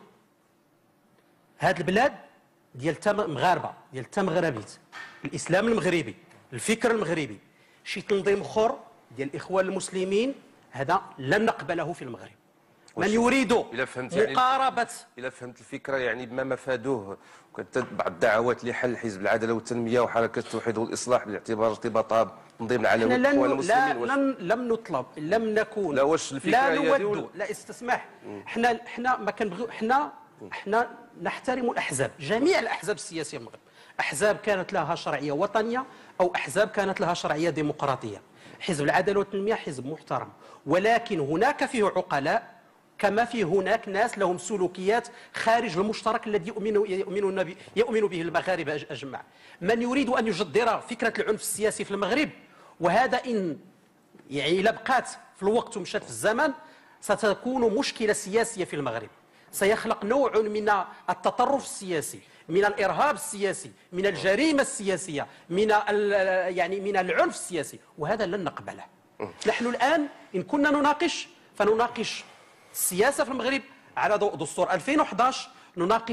E: هذه البلاد ديال مغاربه ديال التمغربيت، الاسلام المغربي، الفكر المغربي، شي تنظيم اخر ديال الاخوان المسلمين، هذا لن نقبله في المغرب. من يريد مقاربه
A: الى فهمت الفكره يعني بما مفادوه، وكانت بعض الدعوات لحل حزب العداله والتنميه وحركه التوحيد والاصلاح بالاعتبار ارتباطها تنظيم العلوي والاخوان المسلمين.
E: لا لن لم نطلب لم نكون
A: لا واش الفكره
E: لا نود لا استسمح. احنا احنا ما كنبغيو احنا احنا نحترم الاحزاب، جميع الاحزاب السياسيه في المغرب، احزاب كانت لها شرعيه وطنيه او احزاب كانت لها شرعيه ديمقراطيه. حزب العداله والتنميه حزب محترم، ولكن هناك فيه عقلاء كما في هناك ناس لهم سلوكيات خارج المشترك الذي يؤمن يؤمن يؤمن به المغاربه اجمع. من يريد ان يجدر فكره العنف السياسي في المغرب، وهذا ان يعني الا بقات في الوقت ومشات في الزمن ستكون مشكله سياسيه في المغرب، سيخلق نوع من التطرف السياسي، من الارهاب السياسي، من الجريمه السياسيه، من يعني من العنف السياسي، وهذا لن نقبله. نحن الان ان كنا نناقش فنناقش السياسه في المغرب على ضوء دستور ألفين وأحد عشر، نناقش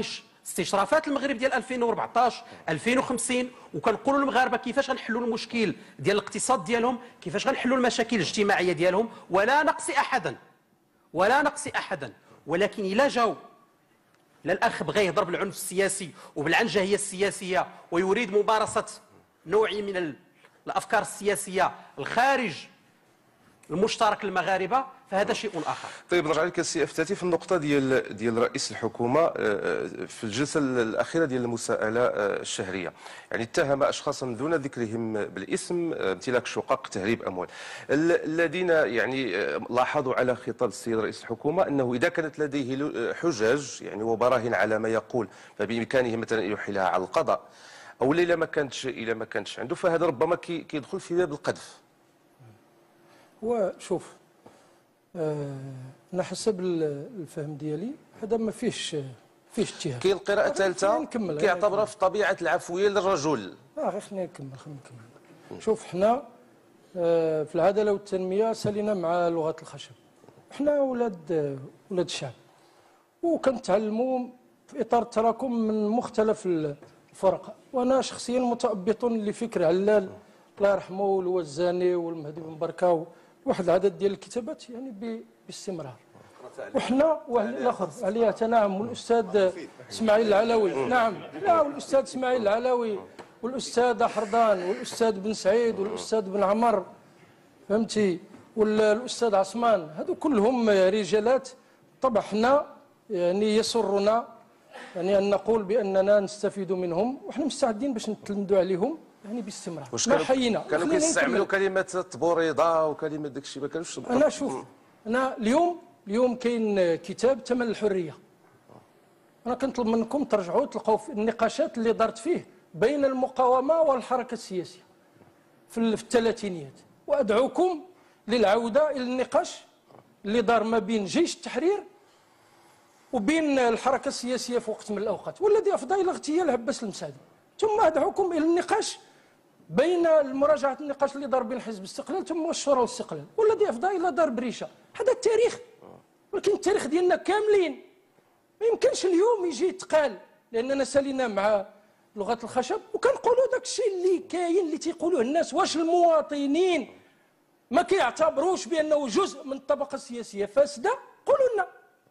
E: استشرافات المغرب ديال ألفين وأربعطاش ألفين وخمسين، وكنقولوا للمغاربه كيفاش غنحلوا المشكل ديال الاقتصاد ديالهم، كيفاش غنحلوا المشاكل الاجتماعيه ديالهم، ولا نقصي احدا ولا نقصي احدا. ولكن الا جاو لا الاخ بغى يهضر بالعنف السياسي وبالعنجهيه السياسيه ويريد ممارسه نوع من الافكار السياسيه الخارج المشترك للمغاربه، فهذا شيء اخر.
A: طيب نرجع لك السي افتاتي في النقطه ديال ديال رئيس الحكومه في الجلسه الاخيره ديال المساءله الشهريه، يعني اتهم اشخاصا دون ذكرهم بالاسم امتلاك شقق تهريب اموال، الذين يعني لاحظوا على خطاب السيد رئيس الحكومه انه اذا كانت لديه حجج يعني وبراهين على ما يقول فبامكانه مثلا ان يحيلها على القضاء، او الا ما كانتش الا ما كانتش عنده، فهذا ربما كيدخل في باب القذف.
B: وشوف آه انا حسب الفهم ديالي هذا ما فيهش فيهش اتهام.
A: كاين القراءه الثالثه كيعتبرها في طبيعه العفويه للرجل.
B: اه غير خلينا نكمل خلينا نكمل. شوف حنا آه في العداله والتنميه سالينا مع لغه الخشب. حنا ولاد ولاد الشعب وكنتعلموا في اطار التراكم من مختلف الفرق، وانا شخصيا متأبط لفكر علال الله يرحمه والوزاني والمهدي بن بركه واحد العدد ديال الكتابات يعني باستمرار. وحنا واحد الاخر عليها تناعم، والاستاذ اسماعيل العلوي نعم لا والاستاذ اسماعيل العلوي والاستاذ حردان والاستاذ بن سعيد والاستاذ بن عمر فهمتي والاستاذ عثمان، هذو كلهم رجالات. طبعا حنا يعني يسرنا يعني ان نقول باننا نستفيد منهم، وحنا مستعدين باش نتلمذوا عليهم يعني باستمرار. ما حيينا
A: كانوا كيستعملوا كلمه التبوريضه وكلمه داك الشيء ما كانوش.
B: انا شوف انا اليوم اليوم كاين كتاب ثمن الحريه، انا كنطلب منكم ترجعوا تلقاو في النقاشات اللي دارت فيه بين المقاومه والحركه السياسيه في الثلاثينيات، وادعوكم للعوده الى النقاش اللي دار ما بين جيش التحرير وبين الحركه السياسيه في وقت من الاوقات، والذي افضى الى اغتيال عباس المساعدي. ثم ادعوكم الى النقاش بين مراجعه النقاش اللي دار بين حزب الاستقلال ثم الشورى والاستقلال، والذي افضى الى دار بريشه. هذا التاريخ، ولكن التاريخ ديالنا كاملين ما يمكنش اليوم يجي يتقال لاننا سالينا مع لغه الخشب وكنقولوا داك الشيء اللي كاين اللي تيقولوه الناس. واش المواطنين ما كيعتبروش بانه جزء من الطبقه السياسيه فاسده؟ قولوا لنا.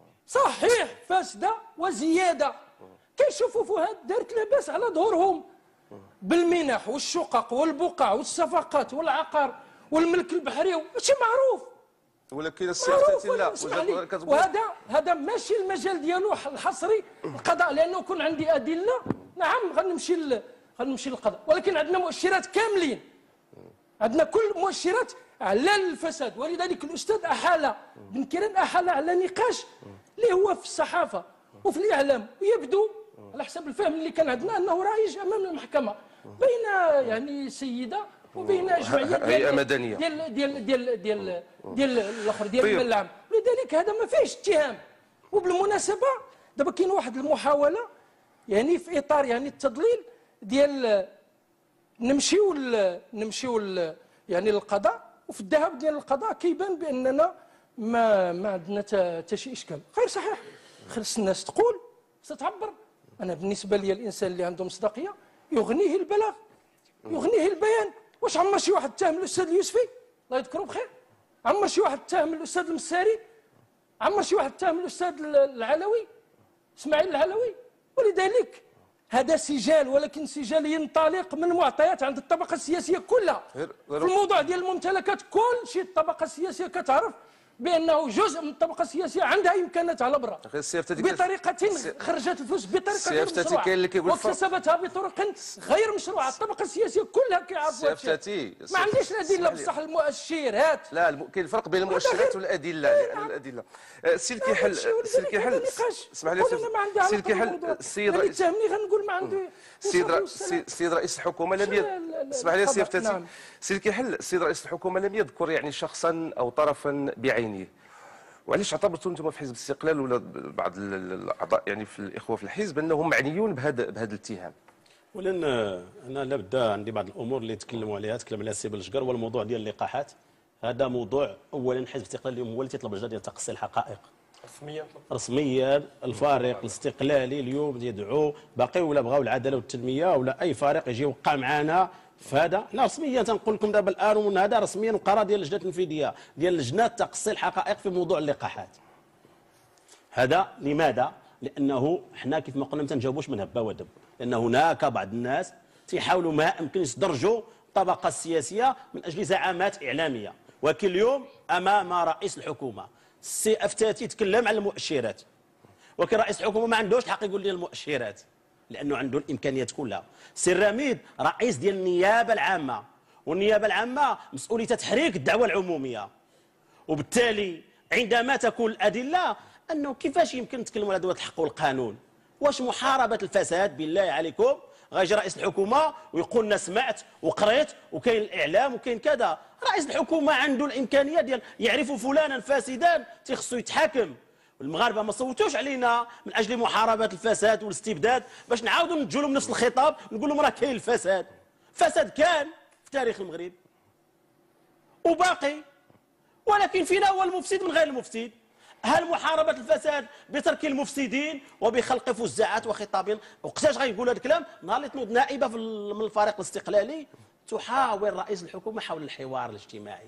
B: صحيح فاسده وزياده، كيشوفوا فؤاد دارت لاباس على ظهورهم بالمنح والشقق والبقع والصفقات والعقار والملك البحري، هادشي معروف.
A: ولكن السياسه لا،
B: وهذا هذا ماشي المجال ديالو الحصري القضاء، لانه يكون عندي ادله نعم غنمشي ل... غنمشي للقضاء، ولكن عندنا مؤشرات كاملين، عندنا كل مؤشرات على الفساد. ولذلك الاستاذ احال بن كيران احال على نقاش اللي هو في الصحافه وفي الاعلام، ويبدو على حسب الفهم اللي كان عندنا انه رائج امام المحكمه بين يعني سيده وبين جمعيه
A: هيئه مدنيه
B: ديال ديال ديال ديال ديال الاخر ديال المال العام. لذلك هذا ما فيهش اتهام. وبالمناسبه دابا كاين واحد المحاوله يعني في اطار يعني التضليل ديال نمشيو نمشيو يعني للقضاء، وفي الذهاب ديال القضاء كيبان باننا ما ما عندنا حتى شي اشكال. غير صحيح، خص الناس تقول ستعبر. انا بالنسبه لي الانسان اللي عنده مصداقيه يغنيه البلاغ يغنيه البيان. واش عمر شي واحد اتهم الاستاذ اليوسفي الله يذكره بخير؟ عمر شي واحد اتهم الاستاذ المساري؟ عمر شي واحد اتهم الاستاذ العلوي اسماعيل العلوي؟ ولذلك هذا سجال، ولكن سجال ينطلق من معطيات عند الطبقه السياسيه كلها. في الموضوع ديال الممتلكات كل شيء الطبقه السياسيه كتعرف بانه جزء من الطبقه السياسيه عندها امكانات على برا بطريقه خرجت الفلوس بطريقه غير مشروعه واكتسبتها بطرق غير مشروعه. الطبقه السياسيه كلها كيعرفوا
A: ما
B: عنديش الادله بصح المؤشرات.
A: لا كاين الفرق بين المؤشرات والادله، لان الادله السيد كيحل السيد كيحل اسمح لي السيد كيحل السيد
B: رئيس اللي غنقول ما عنده
A: السيد السيد رئيس الحكومه لم يد... اسمح لي السيد افتاتي السيد كيحل السيد رئيس الحكومه لم يذكر يعني شخصا او طرفا بعينه. وعلاش اعتبرتوا انتم في حزب الاستقلال ولا بعض الاعضاء يعني في الاخوه في الحزب انهم معنيون بهذا بهذا الاتهام؟
C: ولن انا لابد عندي بعض الامور اللي تكلموا عليها تكلم عليها السي بلجقر. والموضوع ديال اللقاحات هذا موضوع اولا حزب الاستقلال اليوم هو اللي تيطلب الجهه ديال تقصي الحقائق
L: رسميا
C: رسميا الفريق الاستقلالي اليوم يدعو باقي ولا بغاو العداله والتنميه ولا اي فريق يجي يوقع معنا في هذا. حنا رسميا تنقول لكم دابا الان ومن هذا رسميا قرار ديال اللجنه التنفيذيه ديال لجنه تقصي الحقائق في موضوع اللقاحات. هذا لماذا؟ لانه حنا كيف ما قلنا ما تنجاوبوش من هبه ودب، لان هناك بعض الناس تيحاولوا ما امكن يستدرجوا الطبقه السياسيه من اجل زعامات اعلاميه. ولكن اليوم امام رئيس الحكومه السي افتاتي تكلم على المؤشرات، ولكن رئيس الحكومه ما عندوش الحق يقول لي المؤشرات لانه عنده الامكانيات كلها. سي رميد رئيس ديال النيابه العامه، والنيابه العامه مسؤوليتها تحريك الدعوه العموميه، وبالتالي عندما تكون الادله انه كيفاش يمكن نتكلموا على دوله الحق والقانون؟ واش محاربه الفساد بالله عليكم غيجي رئيس الحكومه ويقول لنا سمعت وقريت وكاين الاعلام وكاين كذا؟ رئيس الحكومه عنده الامكانيه ديال يعرف فلانا فاسدا تيخصو يتحاكم. المغاربه ما صوتوش علينا من اجل محاربه الفساد والاستبداد باش نعاودوا نجوا لهم نفس الخطاب نقول لهم راه كاين الفساد. فساد كان في تاريخ المغرب وباقي، ولكن فينا هو المفسد من غير المفسد. هل محاربه الفساد بترك المفسدين وبخلق فزاعات وخطاب؟ وقتاش غيقول هذا الكلام؟ نهار اللي تنوض نائبه من الفريق الاستقلالي تحاول رئيس الحكومه حول الحوار الاجتماعي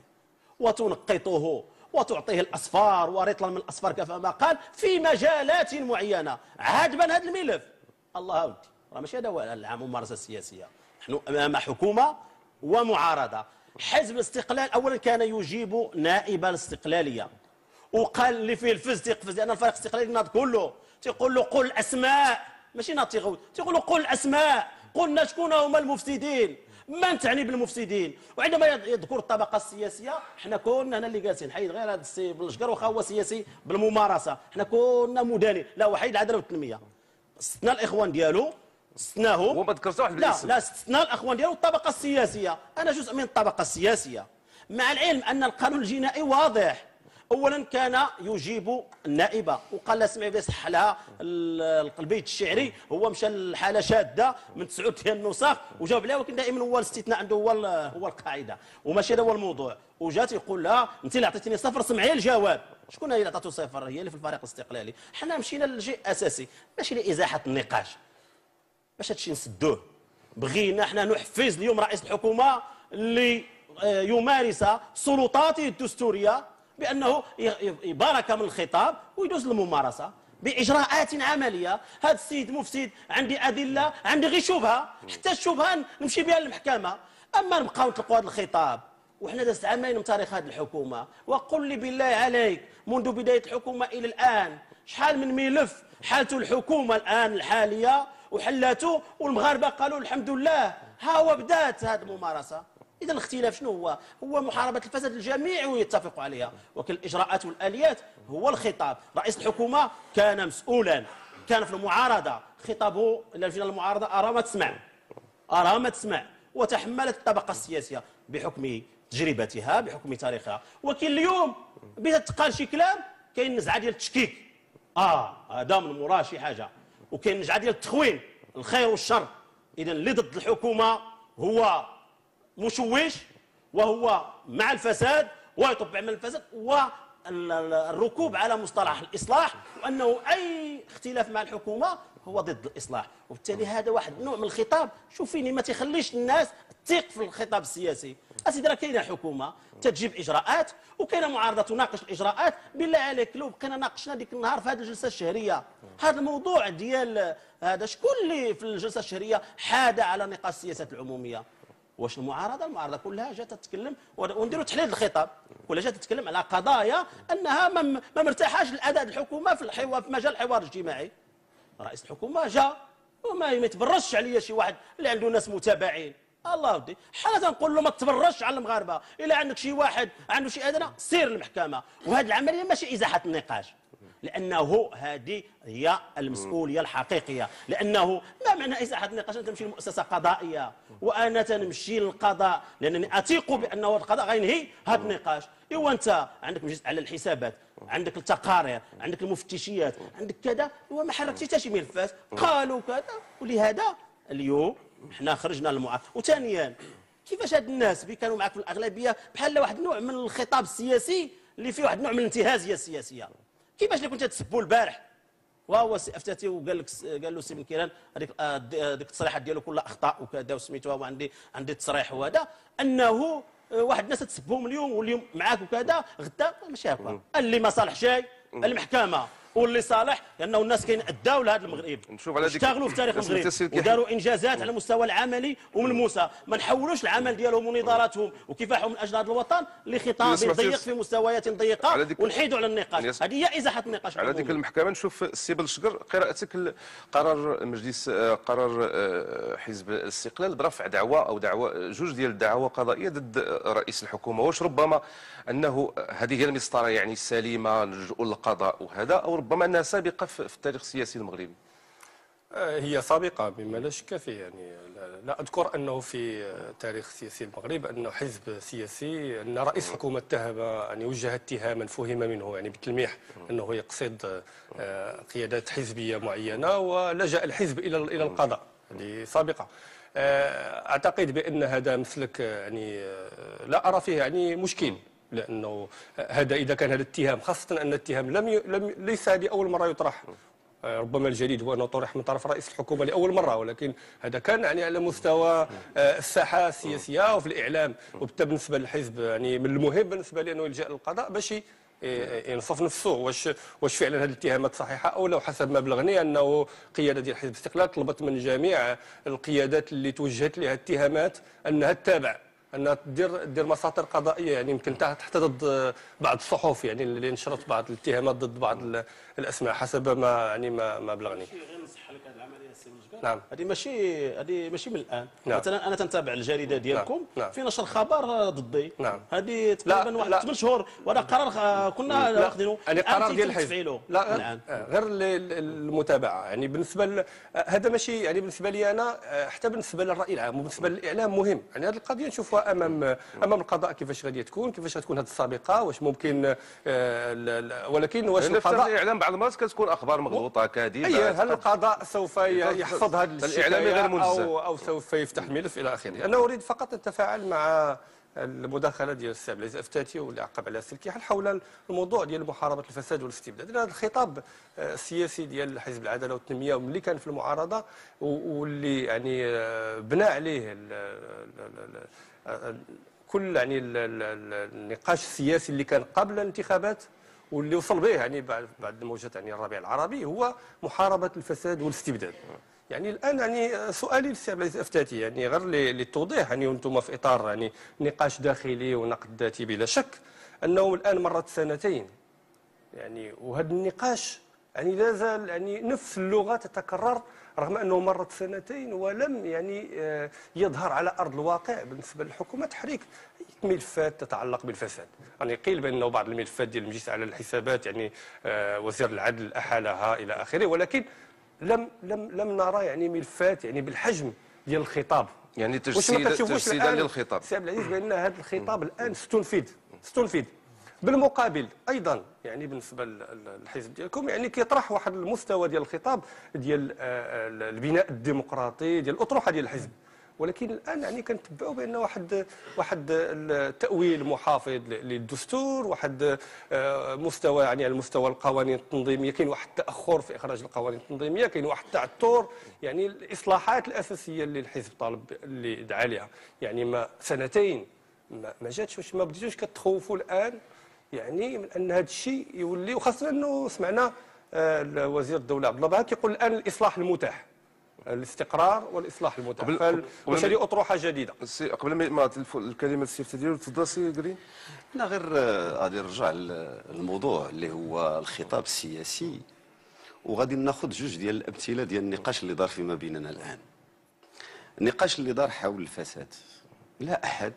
C: وتنقطه وتعطيه الاصفار ورطلا من الاصفار كما قال في مجالات معينه. عاجبا هذا الملف الله ودي راه ماشي هذا هو العام الممارسه السياسيه. نحن امام حكومه ومعارضه. حزب الاستقلال اولا كان يجيب نائبه الاستقلاليه وقال اللي فيه الفز تيقفز، لان الفريق الاستقلالي ناض كله تيقول له قل الاسماء ماشي ناض تيغوت، تيقول له قل الاسماء، قلنا شكون هما المفسدين، من تعني بالمفسدين. وعندما يذكر الطبقه السياسيه حنا كنا هنا اللي جالسين حيد غير هذا السي بالشجر واخا هو سياسي بالممارسه، حنا كنا مدانين لا وحيد العداله والتنميه استثنى الاخوان ديالو استثناهم
A: وما ذكرش واحد
C: لا
A: بالاسم.
C: لا استثنى الاخوان ديالو الطبقه السياسيه. انا جزء من الطبقه السياسيه مع العلم ان القانون الجنائي واضح. اولا كان يجيب النائبه وقال لها سمعي بيصح لها البيت الشعري، هو مشى لحاله شاده من تسعود ديال النسخ وجاوب عليها، ولكن دائما هو الاستثناء عنده هو هو القاعده وماشي هذا هو الموضوع. وجات يقول لها انت اللي عطيتيني صفر سمعي الجواب. شكون هي اللي عطاتو صفر؟ هي اللي في الفريق الاستقلالي. حنا مشينا لشيء اساسي ماشي لازاحه النقاش باش هادشي نسدوه. بغينا حنا نحفز اليوم رئيس الحكومه اللي يمارس سلطاته الدستوريه بانه يبارك من الخطاب ويدوز للممارسه باجراءات عمليه. هذا السيد مفسد عندي ادله، عندي غير شبهه، حتى الشبهه نمشي بها للمحكمه. اما نبقاو نطلقوا هذا الخطاب وحنا دازت عامين من تاريخ هذه الحكومه، وقل لي بالله عليك منذ بدايه الحكومه الى الان شحال من ملف حالته الحكومه الان الحاليه وحلاته والمغاربه قالوا الحمد لله ها هو بدات هذه الممارسه. إذا الاختلاف شنو هو؟ هو محاربة الفساد الجميع ويتفقوا عليها، ولكن الإجراءات والآليات هو الخطاب. رئيس الحكومة كان مسؤولا، كان في المعارضة، خطابه لجنة المعارضة أرى ما تسمع أرى ما تسمع وتحملت الطبقة السياسية بحكم تجربتها بحكم تاريخها. ولكن اليوم بتقال شي كلام كاين نزعة ديال التشكيك، اه هذا من موراه شي حاجة، وكاين نزعة ديال التخوين الخير والشر. إذا اللي ضد الحكومة هو مشوش وهو مع الفساد ويطبع من الفساد والركوب على مصطلح الإصلاح، وأنه أي اختلاف مع الحكومة هو ضد الإصلاح. وبالتالي هذا واحد نوع من الخطاب شوفيني ما تيخليش الناس تثيق في الخطاب السياسي. أسيدي راه كاينه حكومة تجيب إجراءات وكاينه معارضة تناقش الإجراءات. بالله عليك لو بقينا ناقشنا ديك النهار في هذه الجلسة الشهرية هذا الموضوع ديال هذا شكون اللي في الجلسة الشهرية حاد على نقاش السياسات العمومية؟ واش المعارضه المعارضه كلها جات تتكلم ونديروا تحليل الخطاب، كلها جات تتكلم على قضايا انها ما مرتاحاش لاداء الحكومه في الحوار في مجال الحوار الاجتماعي. رئيس الحكومه جا وما يتبرش عليا شي واحد اللي عنده ناس متابعين. الله ودي حنا تنقول له ما تبرش على المغاربه، الا عندك شي واحد عنده شي ادنى سير للمحكمه. وهذه العمليه ماشي ازاحه النقاش، لانه هذه هي المسؤوليه الحقيقيه. لانه ما معنى ازاحه النقاش؟ انت تمشي لمؤسسه قضائيه وانا تنمشي للقضاء لانني اثيق بانه القضاء غينهي هذا النقاش. ايوا انت عندك مجلس على الحسابات، عندك التقارير، عندك المفتشيات، عندك كذا، ايوا ما حركتيش حتى شي ملفات قالوا كذا. ولهذا اليوم حنا خرجنا للمعارضه. وثانيا كيفاش هاد الناس اللي كانوا معك في الاغلبيه بحال واحد النوع من الخطاب السياسي اللي فيه واحد النوع من الانتهازيه السياسيه. كيفاش اللي كنت تسبوا البارح وهو افتاتي وقال لك قال له سي بن كيران هذيك هذيك التصريحات ديالو كلها اخطاء وكذا وسميتوها وعندي عندي تصريح وهذا انه واحد الناس تسبهم اليوم واليوم معاك وكذا غدا ماشي هكا اللي ما صالح شيء المحكمه واللي صالح لانه الناس كاين اداو لهذا المغرب
A: نشوف على ديك
C: اشتغلوا في تاريخ المغرب وداروا انجازات على المستوى العملي وملموسه ما نحولوش العمل ديالهم ونضالاتهم وكفاحهم من اجل هذا الوطن لخطاب ضيق في مستويات ضيقه ونحيدوا على النقاش هذه هي ازاحه النقاش
A: على ديك المحكمه. نشوف السي بلشقر قراءتك قرار مجلس قرار حزب الاستقلال برفع دعوى او دعوى جوج ديال الدعاوى قضائيه ضد رئيس الحكومه. واش ربما انه هذه هي المسطره يعني السليمه نلجؤوا للقضاء وهذا او ربما انها سابقه في التاريخ السياسي المغربي؟
L: هي سابقه مما لا شك فيه. يعني لا اذكر انه في تاريخ السياسي المغرب انه حزب سياسي ان رئيس حكومه اتهم يعني وجه اتهاما فهم منه يعني بالتلميح انه يقصد قيادات حزبيه معينه ولجا الحزب الى الى القضاء. هذه سابقه. اعتقد بان هذا مسلك يعني لا ارى فيه يعني مشكل، لانه هذا اذا كان هذا الاتهام، خاصه ان الاتهام لم ي... لم ليس هذه اول مره يطرح، ربما الجديد هو انه طرح من طرف رئيس الحكومه لاول مره، ولكن هذا كان يعني على مستوى الساحه السياسيه وفي الاعلام، وبالتالي بالنسبه للحزب يعني من المهم بالنسبه لي انه يلجا للقضاء باش ينصف نفسه واش واش فعلا هذه الاتهامات صحيحه او لا. وحسب ما بلغني انه قياده ديال حزب الاستقلال طلبت من جميع القيادات اللي توجهت لها اتهامات انها تتابع، انها دير دير مساطر قضائيه، يعني يمكن حتى ضد بعض الصحف يعني اللي نشرت بعض الاتهامات ضد بعض الاسماء حسب ما يعني ما ما بلغني.
C: غير نصح لك هذه العمليه السي بلشقر.
L: نعم.
C: هذه ماشي هذه ماشي من الان.
L: نعم.
C: مثلا انا تنتابع الجريده ديالكم
L: نعم.
C: في نشر خبر ضدي.
L: نعم.
C: هذه تقريبا واحد ثمان شهور وهذا قرار كنا واخذينه.
L: يعني قرار ديال الحزب. لا
C: الان
L: غير المتابعه يعني بالنسبه ل... هذا ماشي يعني بالنسبه لي انا حتى بالنسبه للراي العام وبالنسبه للاعلام مهم. يعني هذه القضيه نشوفها امام امام القضاء كيفاش غادي تكون، كيفاش غتكون هذه السابقه، واش ممكن آه ولكن واش
A: القضاء الاعلام بعض المرات كتكون اخبار مغلوطه كاذبه.
L: اي هل القضاء سوف يحفظ هذه
A: الشكايه
L: او او سوف يفتح ملف الى اخره؟ انا اريد فقط نتفاعل مع المداخله ديال السي عبد العزيز افتاتي واللي عقب عليها السي الكحل حول الموضوع ديال محاربه الفساد والاستبداد. هذا الخطاب السياسي ديال حزب العداله والتنميه واللي كان في المعارضه واللي يعني بنى عليه كل يعني النقاش السياسي اللي كان قبل الانتخابات واللي وصل به يعني بعد موجه يعني الربيع العربي هو محاربه الفساد والاستبداد. يعني الان يعني سؤالي للسي عبد العزيز افتاتي يعني غير للتوضيح، يعني وانتم في اطار يعني نقاش داخلي ونقد ذاتي بلا شك انه الان مرت سنتين يعني وهذا النقاش يعني لا زال يعني نفس اللغه تتكرر رغم انه مرت سنتين ولم يعني يظهر على ارض الواقع بالنسبه للحكومه تحريك ملفات تتعلق بالفساد. يعني قيل بانه بعض الملفات ديال المجلس على الحسابات يعني وزير العدل احالها الى اخره، ولكن لم لم لم نرى يعني ملفات يعني بالحجم ديال الخطاب،
A: يعني تجسيد تجسيدا للخطاب.
L: سي عبد العزيز بان هذا الخطاب الان استنفذ استنفذ بالمقابل ايضا يعني بالنسبه للحزب ديالكم يعني كيطرح واحد المستوى ديال الخطاب ديال البناء الديمقراطي ديال الاطروحه ديال الحزب، ولكن الان يعني كنتبعوا بان واحد واحد التاويل محافظ للدستور، واحد مستوى يعني على المستوى القوانين التنظيميه كاين واحد التاخر في اخراج القوانين التنظيميه، كاين واحد التعثر يعني الاصلاحات الاساسيه اللي الحزب طالب اللي دعا لها يعني ما سنتين ما, ما جاتش. واش ما بديتوش كتخوفوا الان يعني من ان هذا الشيء يولي، وخاصه انه سمعنا وزير الدوله عبد الله بها كيقول الان الاصلاح المتاح، الاستقرار والاصلاح المتاح، واش هذه اطروحه جديده؟
A: قبل ما الكلمه السيف ديالو تفضل سي قرين.
D: لا غير غادي نرجع للموضوع اللي هو الخطاب السياسي، وغادي ناخذ جوج ديال الامثله ديال النقاش اللي دار فيما بيننا الان. النقاش اللي دار حول الفساد، لا احد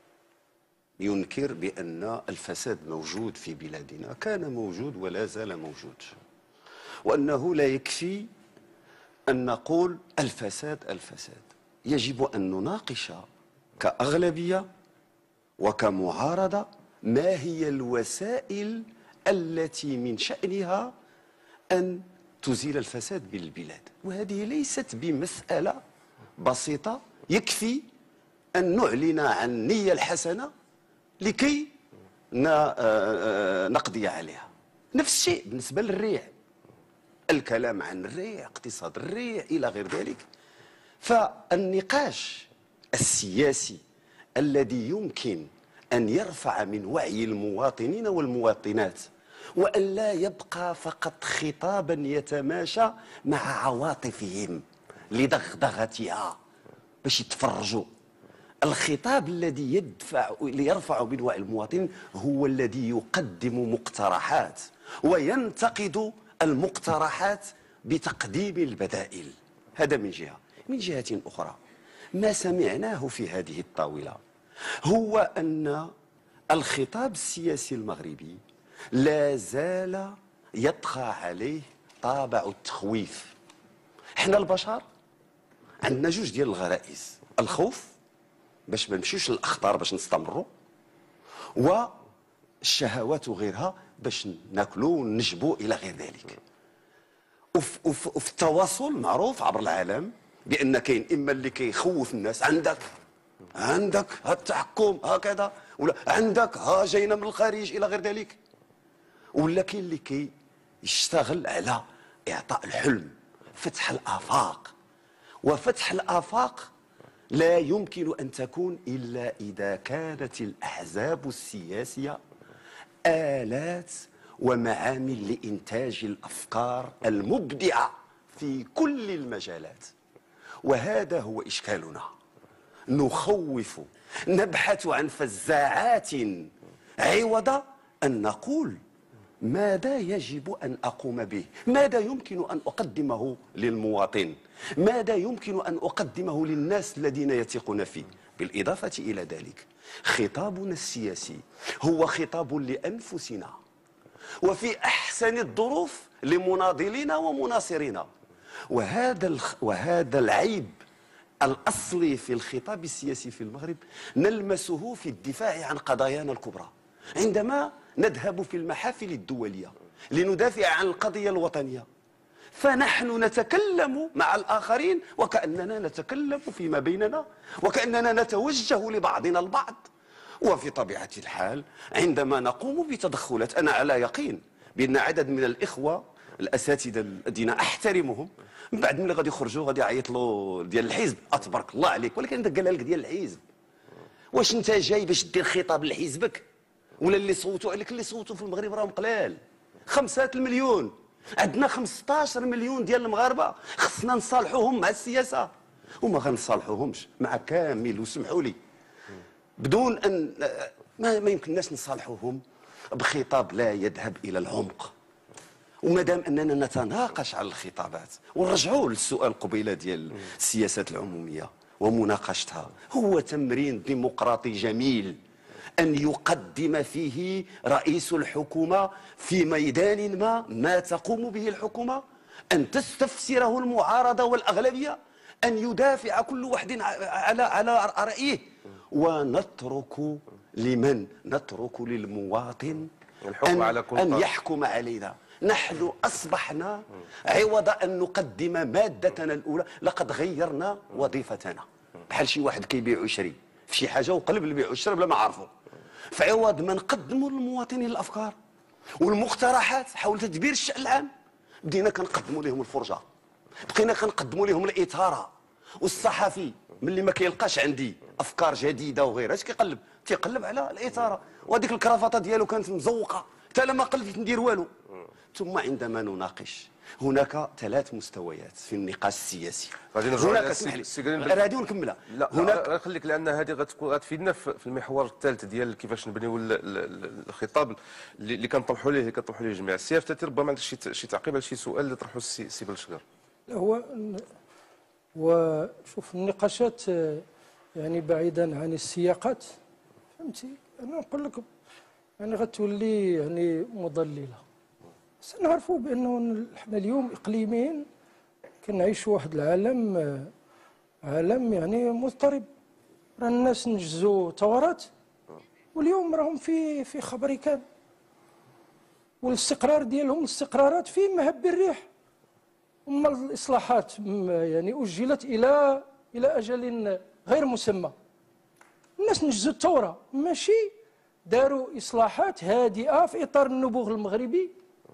D: ينكر بان الفساد موجود في بلادنا، كان موجود ولا زال موجود، وانه لا يكفي أن نقول الفساد الفساد، يجب أن نناقش كأغلبية وكمعارضة ما هي الوسائل التي من شأنها أن تزيل الفساد بالبلاد. وهذه ليست بمسألة بسيطة، يكفي أن نعلن عن النية الحسنة لكي نقضي عليها. نفس الشيء بالنسبة للريع، الكلام عن الريع، اقتصاد الريع إلى غير ذلك. فالنقاش السياسي الذي يمكن أن يرفع من وعي المواطنين والمواطنات، وأن لا يبقى فقط خطابا يتماشى مع عواطفهم لدغدغتها باش يتفرجوا. الخطاب الذي يدفع ليرفع من وعي المواطن هو الذي يقدم مقترحات وينتقد المقترحات بتقديم البدائل. هذا من جهة. من جهة أخرى، ما سمعناه في هذه الطاولة هو أن الخطاب السياسي المغربي لا زال يطغى عليه طابع التخويف. احنا البشر عندنا جوج ديال الغرائز، الخوف باش ما نمشيوش للاخطار باش نستمروا، والشهوات وغيرها باش ناكلوا وننجبوا الى غير ذلك. وفي, وفي, وفي التواصل معروف عبر العالم بان كاين اما اللي كيخوف الناس، عندك عندك ها التحكم هكذا، ولا عندك ها جاينا من الخارج الى غير ذلك، ولا كاين اللي كيشتغل على اعطاء الحلم، فتح الافاق. وفتح الافاق لا يمكن ان تكون الا اذا كانت الاحزاب السياسيه آلات ومعامل لإنتاج الأفكار المبدعة في كل المجالات. وهذا هو إشكالنا، نخوف، نبحث عن فزاعات عوض أن نقول ماذا يجب أن أقوم به، ماذا يمكن أن أقدمه للمواطن، ماذا يمكن أن أقدمه للناس الذين يثقون فيه. بالإضافة إلى ذلك، خطابنا السياسي هو خطاب لأنفسنا، وفي أحسن الظروف لمناضلين ومناصرين. وهذا الخ... وهذا العيب الأصلي في الخطاب السياسي في المغرب نلمسه في الدفاع عن قضايانا الكبرى. عندما نذهب في المحافل الدولية لندافع عن القضية الوطنية، فنحن نتكلم مع الآخرين وكأننا نتكلم فيما بيننا، وكأننا نتوجه لبعضنا البعض. وفي طبيعة الحال عندما نقوم بتدخلات، أنا على يقين بأن عدد من الإخوة الأساتذة الذين أحترمهم من بعد ملي غادي يخرجوا غادي يعيط له ديال الحزب، أتبارك الله عليك، ولكن أنت قالها لك ديال الحزب، واش أنت جاي باش دير خطاب لحزبك؟ ولا اللي صوتوا عليك، اللي صوتوا في المغرب راهم قلال، خمسة المليون، عندنا خمسطاش مليون ديال المغاربه، خصنا نصالحوهم مع السياسه، وما غنصالحوهمش مع كامل، وسمحوا لي، بدون ان ما, ما يمكنناش نصالحوهم بخطاب لا يذهب الى العمق. وما دام اننا نتناقش على الخطابات، ونرجعوا للسؤال قبيله ديال السياسات العموميه ومناقشتها، هو تمرين ديمقراطي جميل أن يقدم فيه رئيس الحكومة في ميدان ما ما تقوم به الحكومة، أن تستفسره المعارضة والأغلبية، أن يدافع كل واحد على على رأيه، ونترك لمن؟ نترك للمواطن
A: الحكم على كل
D: أن يحكم علينا. نحن أصبحنا عوض أن نقدم مادتنا الأولى لقد غيرنا وظيفتنا، بحال شي واحد كيبيع ويشري في شي حاجة وقلب البيع والشراء بلا ما عرفوا. فعوض ما نقدموا للمواطنين الافكار والمقترحات حول تدبير الشأن العام، بدينا كنقدموا لهم الفرجه، بقينا كنقدموا لهم الاثاره. والصحفي ملي ما كيلقاش عندي افكار جديده وغيرها اش كيقلب؟ تيقلب على الاثاره، وهذيك الكرافطه ديالو كانت مزوقه، حتى انا ما قلبت ندير والو. ثم عندما نناقش، هناك ثلاث مستويات في النقاش السياسي.
A: غادي نرجعوا لها
D: غير هذه ونكملها.
A: لا هناك خليك، لان هذه غتكون غتفيدنا في المحور الثالث ديال كيفاش نبنيو الخطاب اللي كنطرحوا ليه اللي كنطرحوا ليه الجميع. السي فتاتي ربما عندك شي شي تعقيب على شي سؤال اللي طرحه السي بلشقر.
B: هو وشوف النقاشات يعني بعيدا عن السياقات، فهمتي، انا نقول لك يعني غتولي يعني مضلله. سنعرفوا بانه احنا اليوم اقليميا كنعيشوا واحد العالم عالم يعني مضطرب. راه الناس نجزوا ثورات واليوم راهم في في خبركان، والاستقرار ديالهم الاستقرارات في مهب الريح. اما الاصلاحات يعني اجلت الى الى اجل غير مسمى. الناس نجزوا الثوره، ماشي داروا اصلاحات هادئه في اطار النبوغ المغربي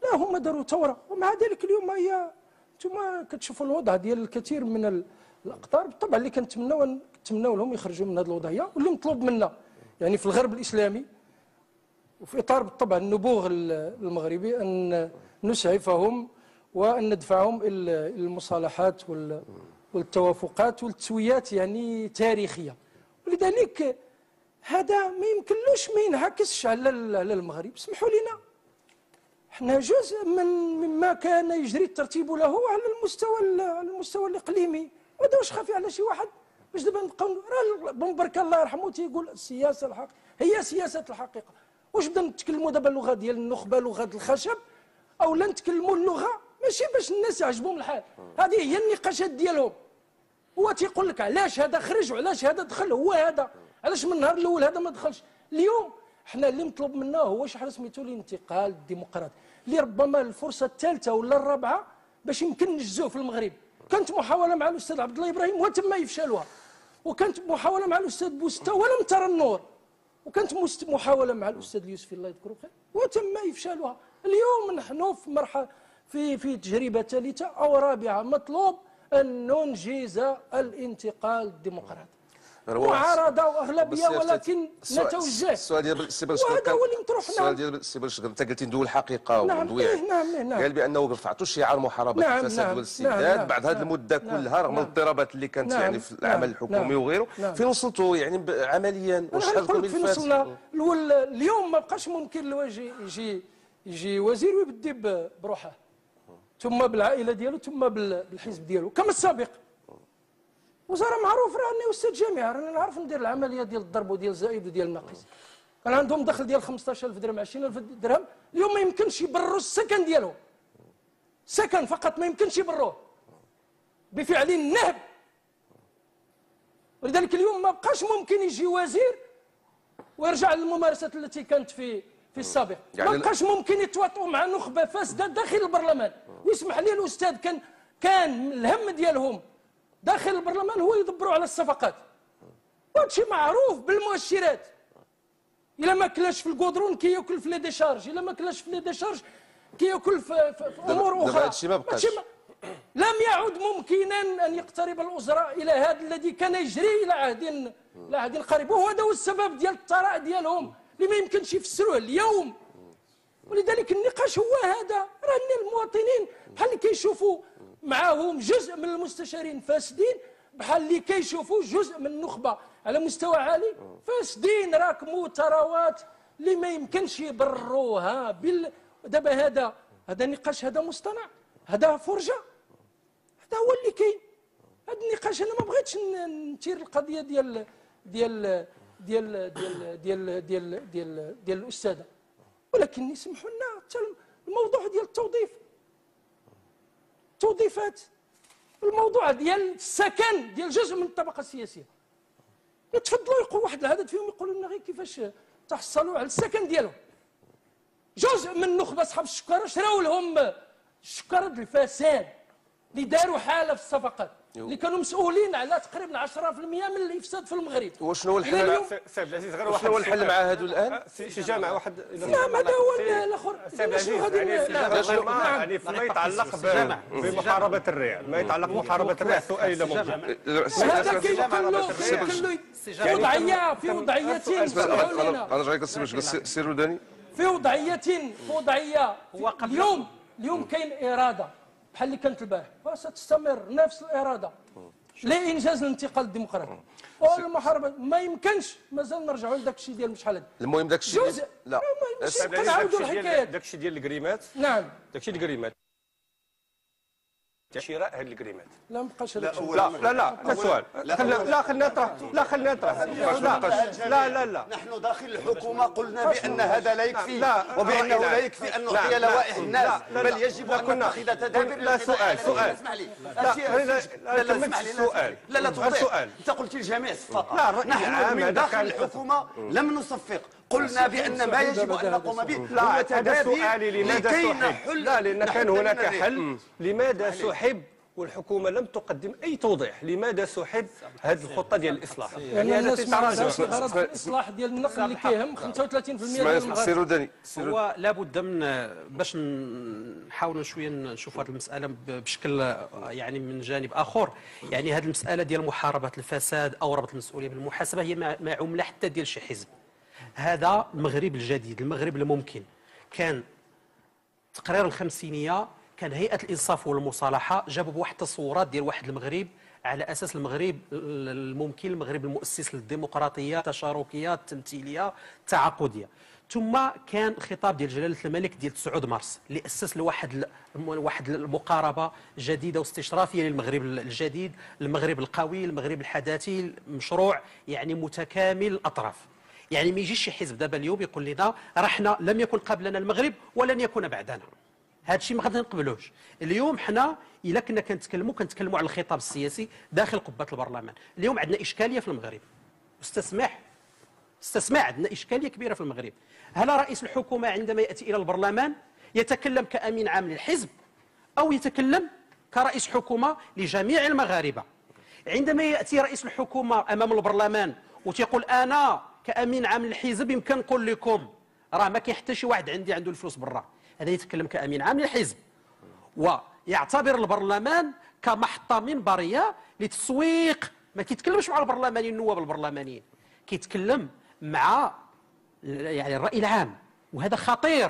B: لا هما داروا ثوره، ومع ذلك اليوم هي انتم كتشوفوا الوضع ديال الكثير من الاقطار. بالطبع اللي كنتمناو كنتمناو لهم يخرجوا من هذه الوضعيه، واللي مطلوب منا يعني في الغرب الاسلامي وفي اطار بالطبع النبوغ المغربي ان نسعفهم وان ندفعهم الى المصالحات والتوافقات والتسويات يعني تاريخيه. ولذلك هذا ما يمكنلوش ما ينعكسش على على المغرب. اسمحوا لنا، احنا جزء من مما كان يجري الترتيب له على المستوى على المستوى الاقليمي. وهذا واش خافي على شي واحد باش دابا نبقاو؟ راه بن بركه الله يرحمه تيقول السياسه الحق هي سياسه الحقيقه. واش بدنا نتكلموا دابا اللغه ديال النخبه، لغه الخشب، او لا نتكلموا اللغه ماشي باش الناس يعجبهم الحال؟ هذه هي النقاشات ديالهم. هو تيقول لك علاش هذا خرج وعلاش هذا دخل، هو هذا علاش من النهار الاول هذا ما دخلش. اليوم احنا اللي مطلوب منا هو شي حاجه سميتو الانتقال الديمقراطي، اللي ربما الفرصه الثالثه ولا الرابعه باش يمكن نجزوه في المغرب. كانت محاوله مع الاستاذ عبد الله ابراهيم وتم افشالها، وكانت محاوله مع الاستاذ بوسته ولم ترى النور، وكانت محاوله مع الاستاذ اليوسفي الله يذكره بخير وتم افشالها. اليوم نحن في مرحله في في تجربه ثالثه او رابعه، مطلوب ان ننجز الانتقال الديمقراطي. معارضه واغلبيه ولكن نتوجه.
A: السؤال ديال السي بلشكر
B: وهذا هو اللي مطروح.
A: السؤال ديال السي بلشكر، انت قلتي ندوي الحقيقه وندوي
B: نعم نعم نعم
A: قال بانه رفعتوا شعار محاربه
B: نعم
A: الفساد
B: نعم
A: والاستبداد
B: نعم
A: بعد هذه المده
B: نعم
A: كلها رغم
B: نعم
A: الاضطرابات اللي كانت
B: نعم
A: يعني في العمل
B: نعم
A: الحكومي
B: نعم
A: وغيره.
B: نعم
A: فين وصلتوا يعني عمليا؟ واش
B: انا
A: لكم
B: نقول فين وصلنا. اليوم ما بقاش ممكن يجي يجي يجي وزير ويبدي بروحه ثم بالعائله ديالو ثم بالحزب ديالو كما السابق. وزاره معروف راني استاذ جامعه، راني نعرف ندير العمليه ديال الضرب وديال الزائد وديال الناقص. كان عندهم دخل ديال خمسطاش ألف درهم عشرين ألف درهم، اليوم ما يمكنش يبرروا السكن ديالهم. سكن فقط ما يمكنش يبروه بفعل النهب. ولذلك اليوم ما بقاش ممكن يجي وزير ويرجع للممارسات التي كانت في في السابق. يعني ما بقاش ممكن يتواطؤوا مع نخبه فاسده داخل البرلمان. ويسمح لي الاستاذ، كان كان الهم ديالهم داخل البرلمان هو يدبروا على الصفقات. وهذا شيء معروف بالمؤشرات. الا ما كلاش في الكودرون كياكل في لي ديشارج، الا ما كلاش في لي ديشارج كياكل في, في, في امور اخرى.
A: هذا الشيء ما بقاش.
B: لم يعد ممكنا ان يقترب الوزراء الى هذا الذي كان يجري الى عهد الى عهد قريب، وهذا هو السبب ديال الثراء ديالهم اللي ما يمكنش يفسروه اليوم. ولذلك النقاش هو هذا. راه المواطنين بحال اللي كيشوفوا معاهم جزء من المستشارين فاسدين، بحال اللي كيشوفوا جزء من النخبه على مستوى عالي فاسدين، راكموا ثروات اللي ما يمكنش يبروها بال. دابا هذا هذا النقاش هذا مصطنع، هذا فرجه، هذا هو اللي كاين. هذا النقاش انا ما بغيتش نثير القضيه ديال ديال ديال ديال ديال ديال ديال, ديال الاستاذه، ولكن يسمحوا لنا حتى الموضوع ديال التوظيف، توظيفات، الموضوع ديال السكن ديال جزء من الطبقه السياسيه. يتفضلوا يقول واحد العدد فيهم يقولوا لنا غير كيفاش تحصلوا على السكن ديالهم. جزء من النخبه اصحاب الشكاره شراو لهم الشكاره ديال الفساد اللي داروا حاله في الصفقات، اللي كانوا مسؤولين على تقريبا عشرة بالمئة من الافساد في المغرب.
A: وشنو هو الحل مع
L: سي عبد العزيز؟ غير واحد
A: شنو هو الحل مع هادو الان؟
L: شي جامع واحد.
B: نعم هذا هو الاخر.
L: سي عبد العزيز يعني فيما يتعلق بمحاربه الريع، ما يتعلق بمحاربه الريع، سؤال الى ممكن.
B: هذا كيمكن له في وضعيه في وضعيه
A: انا رجعك السي روداني
B: في وضعيه في وضعيه اليوم اليوم كاين اراده بحال اللي كانت البارح، وستستمر نفس الاراده لانجاز الانتقال الديمقراطي والمحاربه. ما يمكنش مازال نرجعوا لذاك الشيء ديال مش حال هذا.
A: المهم داك الشيء
B: لا كنعاودوا الحكايات.
L: داك الشيء ديال الكريمات.
B: نعم
L: داك الشيء ديال الكريمات، شراء هاد الكريمات.
B: لا ما بقاش هذاك الشيء.
L: لا لا لا هذا سؤال. لا خلينا نطرح لا خلينا نطرح لا لا لا
D: نحن داخل الحكومه قلنا بان هذا لا يكفي، وبانه لا يكفي ان نعطي لوائح الناس، بل يجب ان نتخذ تدابير.
L: لا سؤال سؤال
D: اسمح لي.
L: لا لا اسمح لي
D: السؤال. لا لا تطيع. انت قلت الجميع صفقه. نحن من داخل الحكومه لم نصفق، قلنا بان ما يجب ان نقوم به هو تدابير لكي نحل.
L: لا لان كان هناك حل. لماذا سحب والحكومه لم تقدم اي توضيح لماذا سحب هذه الخطه ديال الاصلاح.
B: يعني الناس ما عندهاش غرض الاصلاح ديال النقل اللي كيهم خمسة وثلاثين بالمئة ديال المغاربه.
A: سيروداني
E: هو لابد من باش نحاولوا شويه نشوفوا هذه المساله بشكل يعني من جانب اخر. يعني هذه المساله ديال محاربه الفساد او ربط المسؤوليه بالمحاسبه هي ما عمله حتى ديال شي حزب. هذا المغرب الجديد، المغرب الممكن. كان تقرير الخمسينيه كان هيئه الانصاف والمصالحه جابوا بواحد التصورات ديال واحد المغرب على اساس المغرب الممكن، المغرب المؤسس للديمقراطيه، التشاركيه، التمثيليه، التعاقديه. ثم كان الخطاب ديال جلاله الملك ديال تسعة مارس اللي اسس لواحد واحد المقاربه جديده واستشرافيه للمغرب الجديد، المغرب القوي، المغرب الحداثي، مشروع يعني متكامل الاطراف. يعني ما يجيش شي حزب دابا اليوم يقول لنا راه حنا لم يكن قبلنا المغرب ولن يكون بعدنا. هذا الشيء ما غادي نقبلوش. اليوم حنا الا كنا كنتكلموا كنتكلموا على الخطاب السياسي داخل قبه البرلمان. اليوم عندنا اشكاليه في المغرب. استسمح استسمع عندنا اشكاليه كبيره في المغرب. هل رئيس الحكومه عندما ياتي الى البرلمان يتكلم كامين عام للحزب او يتكلم كرئيس حكومه لجميع المغاربه؟ عندما ياتي رئيس الحكومه امام البرلمان وتيقول انا كامين عام للحزب يمكن نقول لكم راه ما كاين حتى شي واحد عندي عنده الفلوس برا، هذا يتكلم كامين عام للحزب ويعتبر البرلمان كمحطه منبريه لتسويق. ما كيتكلمش مع البرلمانيين النواب البرلمانيين، كيتكلم مع يعني الراي العام. وهذا خطير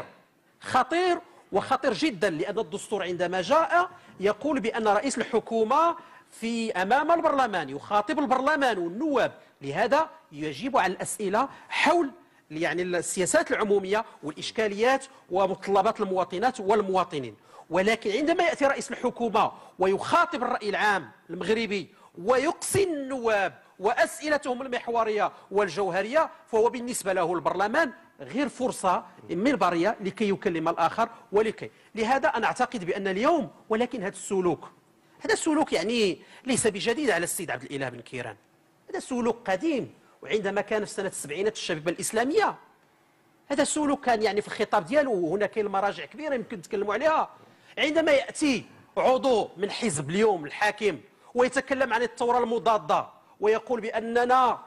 E: خطير وخطير جدا، لان الدستور عندما جاء يقول بان رئيس الحكومه في امام البرلمان يخاطب البرلمان والنواب، لهذا يجيب على الاسئله حول يعني السياسات العموميه والاشكاليات ومتطلبات المواطنات والمواطنين. ولكن عندما ياتي رئيس الحكومه ويخاطب الراي العام المغربي ويقصي النواب واسئلتهم المحوريه والجوهريه، فهو بالنسبه له البرلمان غير فرصه منبريه لكي يكلم الاخر ولكي. لهذا انا اعتقد بان اليوم، ولكن هذا السلوك هذا السلوك يعني ليس بجديد على السيد عبد الاله بن كيران، هذا سلوك قديم. وعندما كان في سنه السبعينات الشبيبه الاسلاميه هذا السلوك كان يعني في الخطاب ديالو، وهنا كاين مراجع كبيره يمكن نتكلموا عليها. عندما ياتي عضو من حزب اليوم الحاكم ويتكلم عن الثوره المضاده ويقول باننا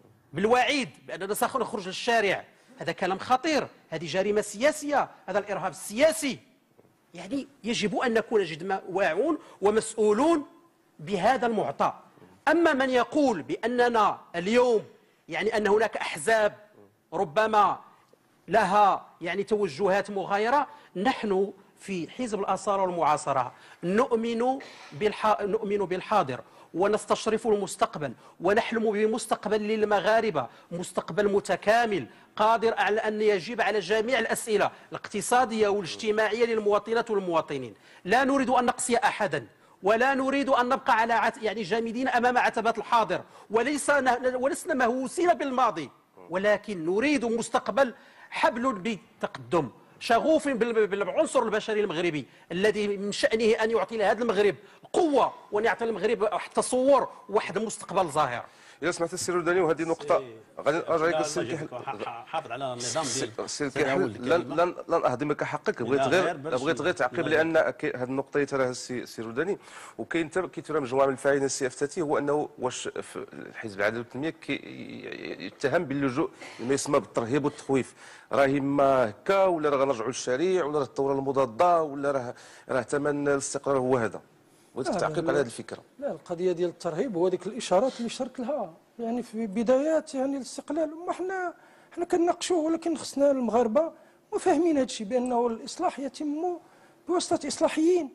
E: بالوعيد باننا سنخرج للشارع، هذا كلام خطير، هذه جريمه سياسيه، هذا الارهاب السياسي. يعني يجب ان نكون جد واعون ومسؤولون بهذا المعطى. اما من يقول باننا اليوم يعني ان هناك احزاب ربما لها يعني توجهات مغايره، نحن في حزب الاصاله والمعاصره نؤمن بالح... نؤمن بالحاضر ونستشرف المستقبل، ونحلم بمستقبل للمغاربه، مستقبل متكامل قادر على ان يجيب على جميع الاسئله الاقتصاديه والاجتماعيه للمواطنات والمواطنين. لا نريد ان نقصي احدا، ولا نريد ان نبقى على عت... يعني جامدين امام عتبات الحاضر، وليس ولسنا مهووسين بالماضي، ولكن نريد مستقبل حبل بالتقدم، شغوف بالعنصر البشري المغربي الذي من شأنه أن يعطي لهذا المغرب قوة وأن يعطي المغرب واحد تصور وواحد المستقبل ظاهر.
A: إذا سمعت السيروداني، وهذه نقطة غادي نرجع لك السي
C: حافظ على النظام ديالك.
A: سي لن لن لن أهضمك حقك، بغيت غير بغيت غير تعقيب، لأن هذه النقطة يتراها السي السيروداني، وكاين كيترى مجموعة من الفاعلين السي افتتي، هو أنه واش في الحزب العدل والتنمية يتهم باللجوء لما يسمى بالترهيب والتخويف، راه ما هكا ولا راه غنرجعوا للشارع ولا راه الثورة المضادة ولا راه راه ثمن الاستقرار هو هذا. بغيتك تعقيب على هذه الفكره.
B: لا، القضيه ديال الترهيب هو ديك الاشارات اللي شرت لها يعني في بدايات يعني الاستقلال. ما حنا حنا كنناقشوه، ولكن خصنا المغاربه وفاهمين هذا الشيء بانه الاصلاح يتم بواسطه اصلاحيين،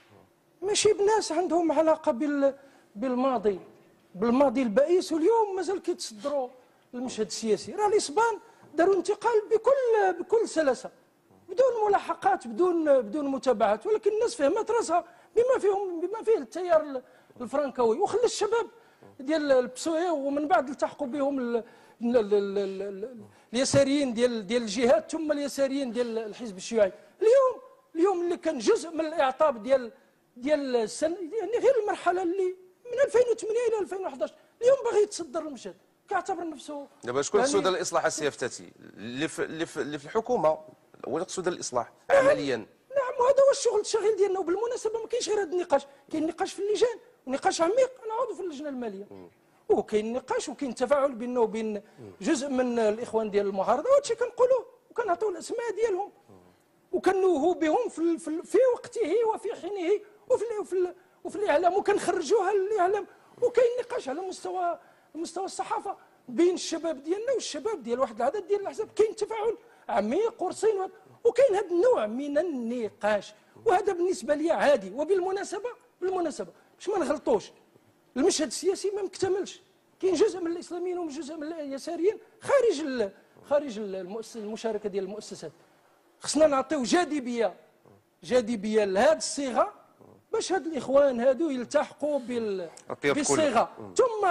B: ماشي بناس عندهم علاقه بال بالماضي بالماضي البائس، واليوم مازال كيتصدروا المشهد السياسي. راه الاسبان داروا انتقال بكل بكل سلاسه، بدون ملاحقات، بدون بدون متابعات، ولكن الناس فهمت راسها بما فيهم بما فيه التيار الفرنكوي، وخلى الشباب ديال البسويه ومن بعد التحقوا بهم ال ال ال ال ال اليساريين ديال ديال الجهات، ثم اليساريين ديال الحزب الشيوعي. اليوم اليوم اللي كان جزء من الاعطاب ديال ديال السن يعني غير المرحله اللي من ألفين وثمانية الى ألفين وأحد عشر، اليوم باغي يتصدر المشهد، كيعتبر نفسه
A: دابا شكون يقصد يعني الاصلاح السي افتتي اللي في اللي في, اللي في الحكومه هو اللي يقصد الاصلاح عمليا؟
B: نعم، وهذا هو الشغل الشغيل ديالنا. وبالمناسبه ما كاينش غير هذا النقاش، كاين نقاش في اللجان ونقاش عميق. انا عضو في اللجنه الماليه وكاين نقاش وكاين تفاعل بيننا وبين جزء من الاخوان ديال المعارضه، وهذا الشيء كنقولوه وكنعطيو الاسماء ديالهم وكنوهوا بهم في في وقته وفي حينه وفي وفي, وفي الاعلام وكنخرجوها للاعلام. وكاين نقاش على مستوى مستوى الصحافه بين الشباب ديالنا والشباب ديال واحد العدد ديال الاحزاب، كاين تفاعل عميق ورصين، وكاين هذا النوع من النقاش، وهذا بالنسبه لي عادي. وبالمناسبه بالمناسبه باش ما نغلطوش، المشهد السياسي ما مكتملش، كاين جزء من الاسلاميين وجزء من اليساريين خارج ال خارج المشاركه ديال المؤسسات. خصنا نعطيو جاذبيه جاذبيه لهذه الصيغه باش هاد الاخوان هادو يلتحقوا بال بالصيغه. ثم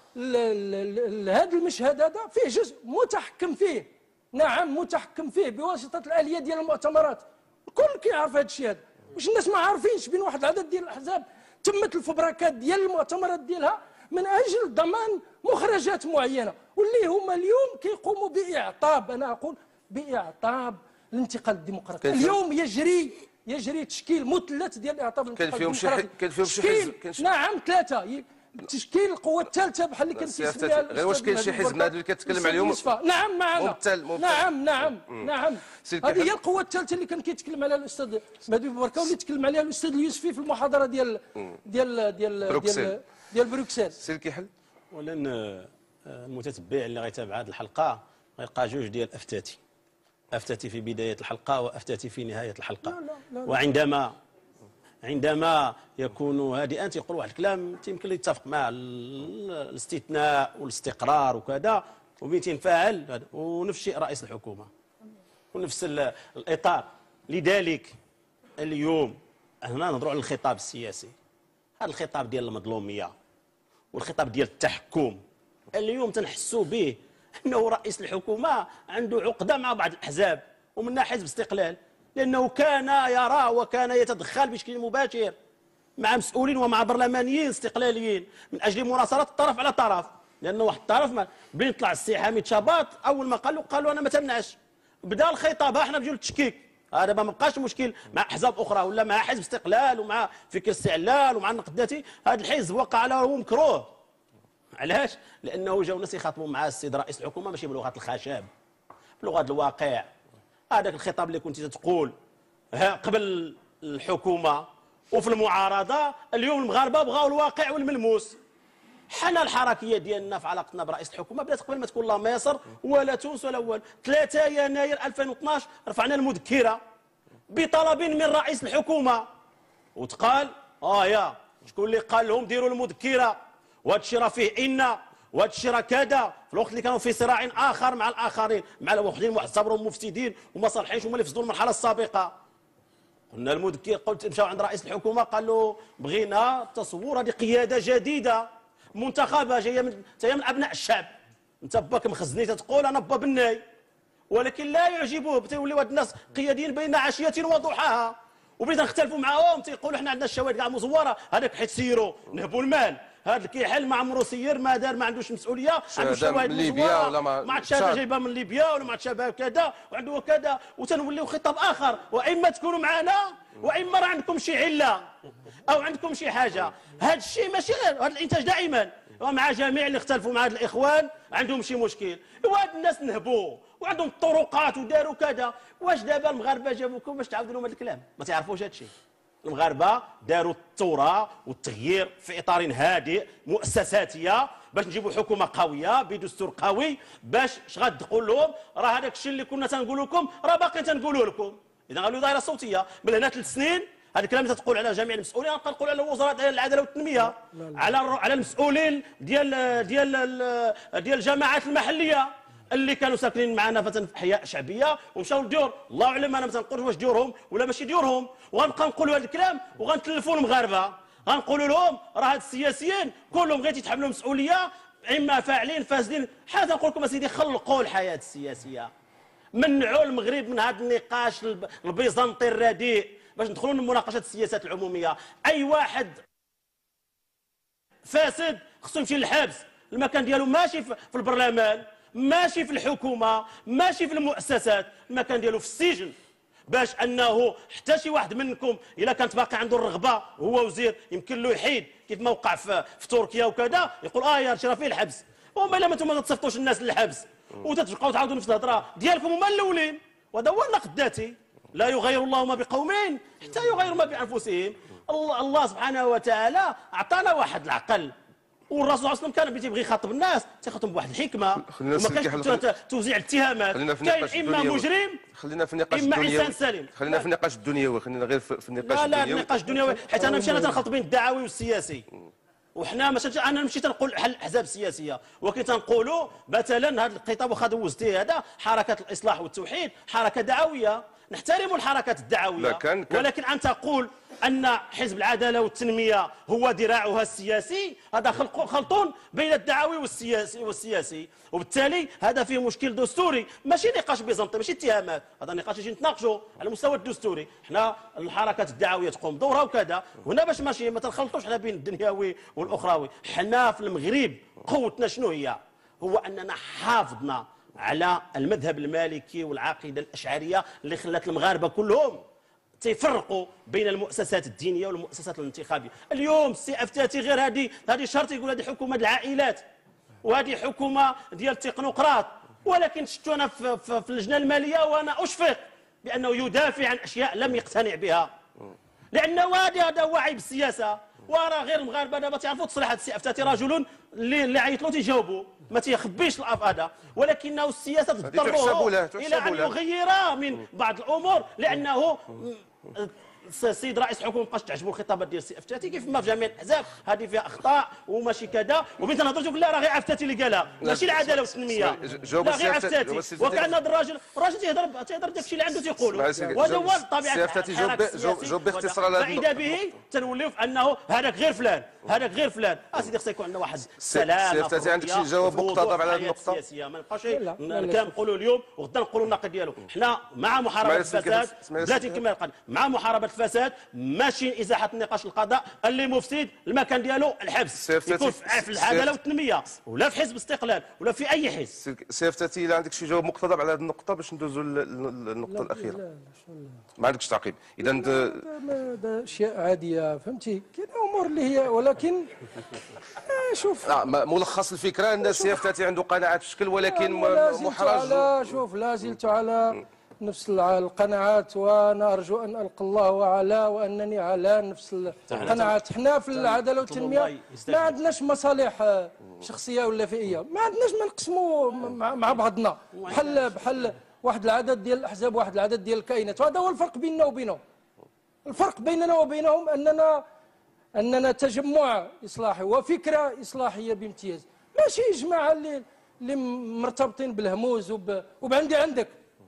B: هذا المشهد هذا فيه جزء متحكم فيه، نعم متحكم فيه بواسطه الاليه ديال المؤتمرات. الكل كيعرف هذا الشيء هذا، واش الناس ما عارفينش بين واحد العدد ديال الاحزاب تمت الفبركات ديال المؤتمرات ديالها من اجل ضمان مخرجات معينه، واللي هما اليوم كيقوموا باعطاب، انا اقول باعطاب الانتقال الديمقراطي. اليوم يجري يجري تشكيل مثلث ديال اعطاب الانتقال الديمقراطي.
A: كان فيهم شي حزب،
B: نعم ثلاثه، تشكيل القوه الثالثه بحال اللي كنسميها.
A: غير واش كاين شي حزب هذا اللي كتكلم عليهم؟
B: نعم معنا
A: مبتل مبتل.
B: نعم نعم نعم هذه هي القوه الثالثه اللي كان كيتكلم عليها الاستاذ مهدي بوبركه واللي تكلم عليها الاستاذ اليوسفي في المحاضره ديال ديال ديال ديال ديال بروكسل.
A: سير كيحل
C: ولن المتتبع اللي غيتابع هذه الحلقه غيلقى جوج ديال افتاتي، افتاتي في بدايه الحلقه وافتاتي في نهايه الحلقه. لا لا لا. وعندما عندما يكون هادئا تيقول واحد الكلام يمكن اللي يتفق مع الاستثناء والاستقرار وكذا، ومين تنفعل ونفس الشيء رئيس الحكومه ونفس الاطار. لذلك اليوم هنا نهضروا على الخطاب السياسي، هذا الخطاب ديال المظلوميه والخطاب ديال التحكم اليوم تنحسوا به انه رئيس الحكومه عنده عقده مع بعض الاحزاب ومنها حزب استقلال، لانه كان يرى وكان يتدخل بشكل مباشر مع مسؤولين ومع برلمانيين استقلاليين من اجل مناصره الطرف على طرف. لانه واحد الطرف ما بين طلع السي حميد شاباط اول ما قالوا قالوا انا ما تمنعش، بدا الخطاب احنا نجيو للتشكيك. هذا ما بقاش مشكل مع احزاب اخرى ولا مع حزب استقلال ومع فكر استعلال ومع النقداتي، هذا الحزب وقع على هو مكروه. علاش؟ لانه جاو ناس يخاطبوا مع السيد رئيس الحكومه ماشي بلغه الخشب، بلغه الواقع. هذاك الخطاب اللي كنت تقول قبل الحكومه وفي المعارضه، اليوم المغاربه بغاو الواقع والملموس. حنا الحركيه ديالنا في علاقتنا برئيس الحكومه بدات قبل ما تكون لا مصر ولا تونس ولا اول. ثلاثة يناير ألفين واثناش رفعنا المذكره بطلب من رئيس الحكومه وتقال اه يا شكون اللي قال لهم ديروا المذكره وهذا الشيء راه فيه ان وهذا الشيء راه كذا، في الوقت اللي كانوا في صراع اخر مع الاخرين مع الوحدين معتبرهم مفسدين وما صالحينش هما اللي فسدوا المرحله السابقه. قلنا المذكر قلت مشاو عند رئيس الحكومه قال له بغينا تصور هذه قياده جديده منتخبه جايه من جايه من ابناء الشعب، انت باك مخزني تتقول انا با بناي، ولكن لا يعجبوه تيوليو هاد الناس قياديين بين عشيه وضحاها وبغينا نختلفوا معاهم تيقولوا حنا عندنا الشواهد كاع مزوره. هذاك حيت سيروا نهبوا المال، هذا اللي كيحل ما عمرو سير ما دار ما عندوش مسؤوليه، عنده شواهد
A: من ليبيا ولا ما
C: مع الشهاده جايبها من ليبيا ولا مع الشباب كذا وعنده كذا، وتنوليو خطاب اخر واما تكونوا معنا واما راه عندكم شي عله او عندكم شي حاجه. هذا الشيء ماشي غير هذا الانتاج دائما ومع جميع اللي اختلفوا مع هاد الاخوان عندهم شي مشكل، وهاد الناس نهبوا وعندهم الطرقات وداروا كذا. واش دابا المغاربه جابوكم باش تعاودوا لهم هذا الكلام؟ ما تعرفوش هذا الشيء. المغاربه داروا الثوره والتغيير في اطار هادئ مؤسساتيه باش نجيبوا حكومه قويه بدستور قوي، باش اش غتقول لهم راه هذاك الشيء اللي كنا تنقول لكم راه باقي تنقولوا لكم. اذا غنولوا دائره صوتيه من هنا ثلاث سنين. هذا الكلام اللي تقول على جميع المسؤولين غنبقى نقول على وزراء العداله والتنميه، على على المسؤولين ديال ديال ديال الجماعات المحليه اللي كانوا ساكنين معنا مثلا في احياء شعبيه ومشاو لديور الله اعلم، انا ما تنقولش واش ديورهم ولا ماشي ديورهم، وغنبقى نقولوا هذا الكلام وغنتلفوا المغاربه غنقولوا لهم راه هاد السياسيين كلهم غير تيتحملوا مسؤوليه اما فاعلين فاسدين. حتى نقول لكم اسيدي خلقوا الحياه السياسيه، منعوا المغرب من هذا النقاش البيزنطي الرديء باش ندخلوا لمناقشه السياسات العموميه. اي واحد فاسد خصو يمشي للحبس، المكان ديالو ماشي في البرلمان ماشي في الحكومه ماشي في المؤسسات، المكان ديالو في السجن. باش انه حتى شي واحد منكم الا كانت باقي عنده الرغبه هو وزير يمكن له يحيد كيف ما وقع في, في تركيا وكذا، يقول اه يا راه فيه الحبس. وما الا انتم ما تصيفطوش الناس للحبس وتتبقاو تعاودوا نفس الهضره ديالكم هما الاولين. وهذا هو النقد الذاتي. لا يغير الله ما بقوم حتى يغيروا ما بانفسهم. الله, الله سبحانه وتعالى اعطانا واحد العقل، والرسول صلى الله عليه وسلم كان بيتي يبغي يخاطب الناس تيخاطبهم بواحد الحكمه وما كانش توزيع الاتهامات. كاين اما مجرم
A: خلينا في النقاش
C: اما
A: الدنيوي.
C: انسان سليم.
A: خلينا في النقاش الدنيوي، خلينا غير في النقاش
C: لا
A: الدنيوي.
C: لا النقاش الدنيوي، حيت انا مشينا تنخلط بين الدعوي والسياسي. وحنا ماشي انا مشيت نقول حل الاحزاب السياسيه، ولكن تنقولوا مثلا هذا الخطاب واخا دوزتيه هذا حركه الاصلاح والتوحيد حركه دعويه، نحترم الحركات الدعويه، كان كان ولكن ان تقول ان حزب العداله والتنميه هو ذراعها السياسي، هذا خلط بين الدعوي والسياسي والسياسي، وبالتالي هذا فيه مشكل دستوري، ماشي نقاش بيزنطي، ماشي اتهامات، هذا نقاش يجي نتناقشوا على المستوى الدستوري. حنا الحركات الدعويه تقوم دورها وكذا، هنا باش ماشي ما تنخلطوش حنا بين الدنيوي والاخروي. حنا في المغرب قوتنا شنو هي؟ هو اننا حافظنا على المذهب المالكي والعقيده الاشعريه اللي خلات المغاربه كلهم تيفرقوا بين المؤسسات الدينيه والمؤسسات الانتخابيه. اليوم السي افتاتي غير هذه هذه شرط يقول هذه حكومه العائلات وهذه حكومه ديال التكنوقراط، ولكن شفتو انا في, في, في اللجنه الماليه وانا اشفق بانه يدافع عن اشياء لم يقتنع بها، لانه هذا هذا هو عيب السياسه. وراه غير المغاربه دابا تعرفوا تصريحات السي افتاتي رجل اللي اللي عيط له تيجاوبوا ما تيخبيش الاف هذا، ولكنه السياسه تضطره الى ان يغير من بعض الامور، لانه السيد رئيس الحكومه مابقاش تعجبوا الخطابات ديال السي افتاتي كيف ما في جميع الاحزاب، هذه فيها اخطاء وماشي كذا، وبين تنهضروا تقول لا راه غير افتاتي اللي قالها ماشي العداله والتنميه، لا غير افتاتي. وكان هذا الراجل الراجل تيهضر تيهضر داك الشيء اللي عنده تيقولوا، وهذا هو الطبيعه الحراك
A: جاوب باختصار على
C: فاذا به تنوليو في انه هذاك غير فلان هذاك غير فلان. اسيدي خص يكون عندنا واحد السلام.
A: سي افتاتي عندك شي جواب مقتضب على هذه النقطه السياسيه؟
C: ما نبقاوش الكلام نقولوا اليوم وغدا نقولوا النقد ديالو. حنا مع محاربه الفساد بلاتي كما القضيه، مع محاربه الفساد ماشي ازاحه النقاش القضاء اللي مفسد المكان ديالو الحبس، يكون في العداله والتنميه ولا في حزب استقلال ولا في اي حزب.
A: سي افتاتي الا عندك شي جواب مقتضب على هذه النقطه باش ندوزوا للنقطه الاخيره.
B: لا لا
A: ما عندكش تعقيب اذا؟
B: هذا اشياء عاديه فهمتي، كاين امور اللي هي ولكن شوف
A: لا ملخص الفكره ان السي افتاتي عنده قناعات في شكل، ولكن محرج.
B: لا شوف لا زلت على نفس القناعات، وانا ارجو ان القى الله اعلى وانني على نفس القناعات. حنا في العداله والتنميه ما عندناش مصالح شخصيه ولا فئيه، ما عندناش ما نقسموا مع بعضنا بحال بحال واحد العدد ديال الاحزاب واحد العدد ديال الكائنات، وهذا هو الفرق بيننا وبينهم. الفرق بيننا وبينهم اننا اننا تجمع اصلاحي وفكره اصلاحيه بامتياز، ماشي جماعه اللي اللي مرتبطين بالهموز وب... وبعندي عندك.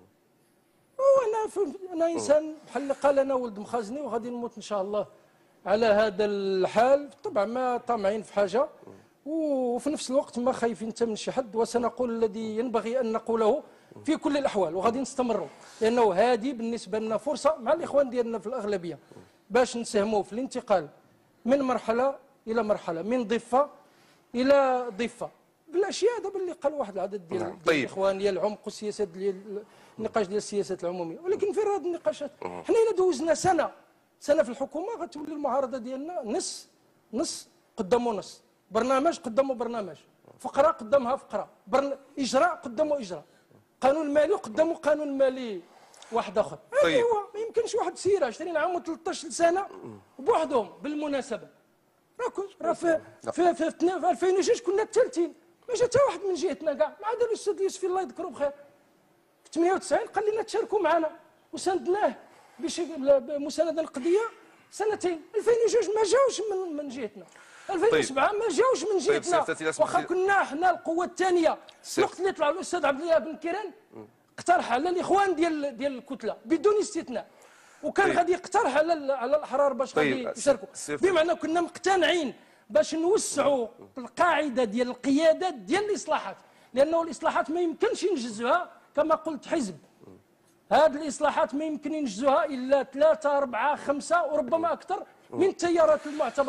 B: وانا انا انسان بحال اللي قال انا ولد مخازني وغادي نموت ان شاء الله على هذا الحال. طبعا ما طامعين في حاجه وفي نفس الوقت ما خايفين حتى من شي حد، وسنقول الذي ينبغي ان نقوله في كل الاحوال وغادي نستمروا، لانه هذه بالنسبه لنا فرصه مع الاخوان ديالنا في الاغلبيه باش نساهموا في الانتقال من مرحله الى مرحله، من ضفه الى ضفه، بالاشياء دابا اللي قال واحد العدد ديال
A: طيب.
B: الاخوان ديال العمق والسياسات ديال النقاش ديال السياسات العموميه، ولكن فين هذه النقاشات؟ حنا الا دوزنا سنه سنه في الحكومه غتولي المعارضه ديالنا نص نص قدامه نص، برنامج قدامه برنامج، فقره قدامها فقره، برن... اجراء قدامه اجراء، قانون مالي قدامه قانون مالي واحد اخر.
A: طيب.
B: هو ما يمكنش واحد سير عشرين عام و13 سنه بوحدهم. بالمناسبه راه راه في في في, في ألفين وجوج كنا الثالثين، ما جا حتى واحد من جهتنا كاع، ما عدا الاستاذ يوسف الله يذكره بخير في ثمانية وتسعين قال لنا تشاركوا معنا وساندناه بمسانده القضيه سنتين. ألفين وجوج ما جاوش من من جهتنا، ألفين وسبعة ما جاوش من جهتنا. طيب واخا كنا حنا القوه الثانيه الوقت اللي طلع الاستاذ عبد الله بن كيران اقترح على الاخوان ديال ديال الكتله بدون استثناء، وكان
A: طيب.
B: غادي يقترح على على الاحرار باش
A: طيب.
B: غادي يشاركوا، بمعنى كنا مقتنعين باش نوسعوا القاعده ديال القيادات ديال الاصلاحات، لانه الاصلاحات ما يمكنش ينجزوها كما قلت حزب. هذه الاصلاحات ما يمكن ينجزوها الا ثلاثه اربعه خمسه وربما اكثر من التيارات المعتبره،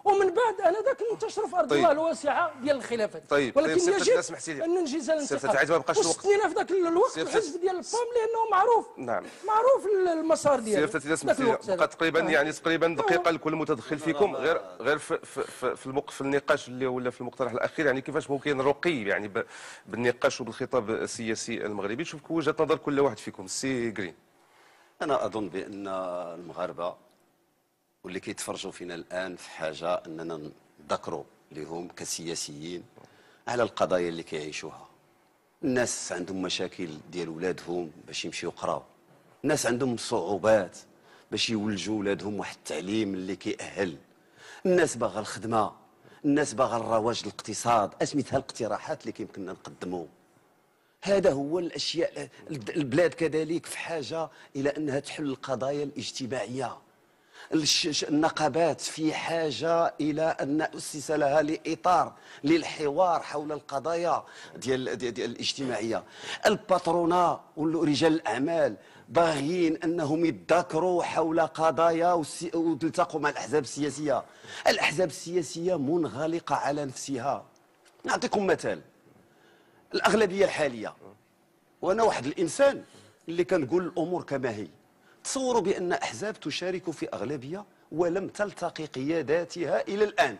B: ومن بعد انا ذاك ننتشر في ارض
A: طيب.
B: الله الواسعه ديال الخلافات.
A: طيب
B: ولكن
A: طيب
B: يجب
A: سمحتي لي
B: ان ننجز الانتقال.
A: ما بقاش الوقت.
B: وستنينا في ذاك الوقت الحزب ديال البام لانه معروف
A: نعم
B: معروف المسار ديالو.
A: سير فتي سمحتي بقى تقريبا يعني تقريبا دقيقه لكل متدخل فيكم غير غير في في في, المق... في النقاش اللي ولا في المقترح الاخير يعني كيفاش ممكن نرقي يعني ب... بالنقاش وبالخطاب السياسي المغربي. شوف وجهه نظر كل واحد فيكم. سي جرين.
D: انا اظن بان المغاربه واللي كيتفرجوا فينا الان في حاجه اننا نذكروا لهم كسياسيين على القضايا اللي كيعيشوها. الناس عندهم مشاكل ديال ولادهم باش يمشيو يقراو، الناس عندهم صعوبات باش يولجوا ولادهم واحد التعليم اللي كيأهل، الناس باغا الخدمه، الناس باغا الرواج الاقتصاد، اسميتها الاقتراحات اللي كيمكننا نقدموا. هذا هو الاشياء. البلاد كذلك في حاجه الى انها تحل القضايا الاجتماعيه. النقابات في حاجه الى ان اسس لها لاطار للحوار حول القضايا ديال, ديال, ديال الاجتماعيه. الباترونا ورجال الاعمال باغيين انهم يتذاكروا حول قضايا وتلتقوا مع الاحزاب السياسيه. الاحزاب السياسيه منغلقه على نفسها. نعطيكم مثال. الاغلبيه الحاليه، وانا واحد الانسان اللي كنقول الامور كما هي، تصوروا بان احزاب تشارك في اغلبيه ولم تلتقي قياداتها الى الان.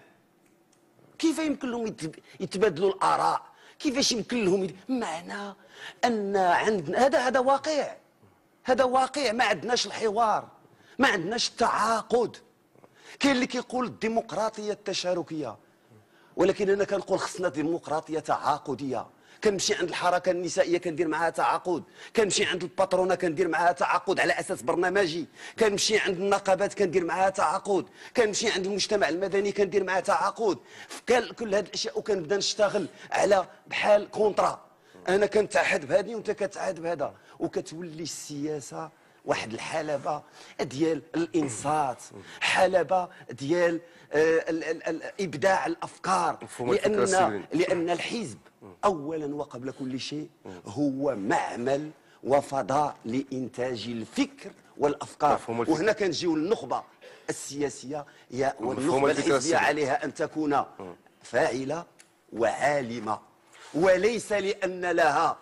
D: كيف يمكن لهم يتبادلوا الاراء؟ كيفاش يمكن لهم يد... معنى ان عندنا هذا هذا واقع، هذا واقع. ما عندناش الحوار، ما عندناش التعاقد. كاين اللي كيقول الديمقراطيه التشاركيه، ولكن انا كنقول خصنا ديمقراطيه تعاقديه. كنمشي عند الحركه النسائيه كندير معها تعاقد، كنمشي عند الباترونه كندير معها تعاقد على اساس برنامجي، كنمشي عند النقابات كندير معها تعاقد، كنمشي عند المجتمع المدني كندير معها تعاقد. كل هذه الاشياء وكنبدا نشتغل على بحال كونطرا. انا كنتعهد بهذه وانت كتعهد بهذا، وكتولي السياسه واحد الحلبه ديال الانصات، حلبه ديال آه ال ال ال ابداع الافكار. لان لان الحزب اولا وقبل كل شيء هو معمل وفضاء لانتاج الفكر والافكار. وهنا كنجيو للنخبه السياسيه يا والنخبه الحزبيه عليها ان تكون فاعله وعالمه، وليس لان لها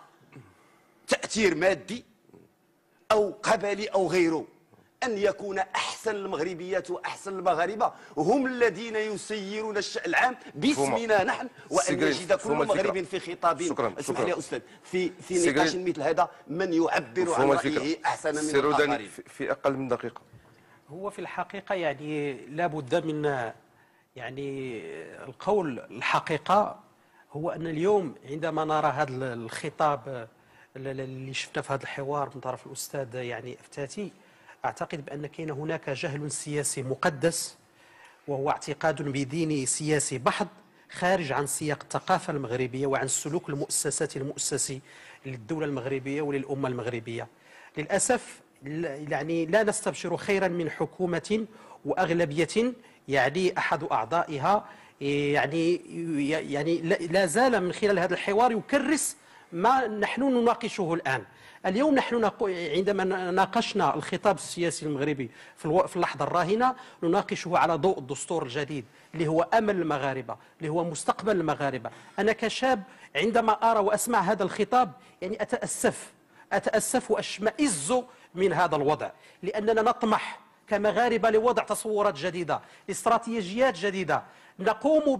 D: تاثير مادي او قبلي او غيره. أن يكون أحسن المغربيات وأحسن المغاربة هم الذين يسيرون الشأن العام باسمنا نحن، وأن يجد كل مغرب في خطاب اسمح لي يا أستاذ في في نقاش مثل هذا من يعبر عن رأيه أحسن من الآخرين.
A: في أقل من دقيقة.
E: هو في الحقيقة يعني لا بد من يعني القول الحقيقة هو أن اليوم عندما نرى هذا الخطاب اللي شفنا في هذا الحوار من طرف الأستاذ يعني أفتاتي، أعتقد بأن كاين هناك جهل سياسي مقدس، وهو اعتقاد بدين سياسي بحت خارج عن سياق الثقافة المغربية وعن السلوك المؤسساتي المؤسسي للدولة المغربية وللأمة المغربية. للأسف يعني لا نستبشر خيرا من حكومة وأغلبية يعني أحد أعضائها يعني يعني لا زال من خلال هذا الحوار يكرس ما نحن نناقشه الآن. اليوم نحن عندما ناقشنا الخطاب السياسي المغربي في اللحظة الراهنة نناقشه على ضوء الدستور الجديد اللي هو أمل المغاربة، اللي هو مستقبل المغاربة. أنا كشاب عندما أرى وأسمع هذا الخطاب يعني أتأسف أتأسف وأشمئز من هذا الوضع، لأننا نطمح كمغاربة لوضع تصورات جديدة، استراتيجيات جديدة، نقوم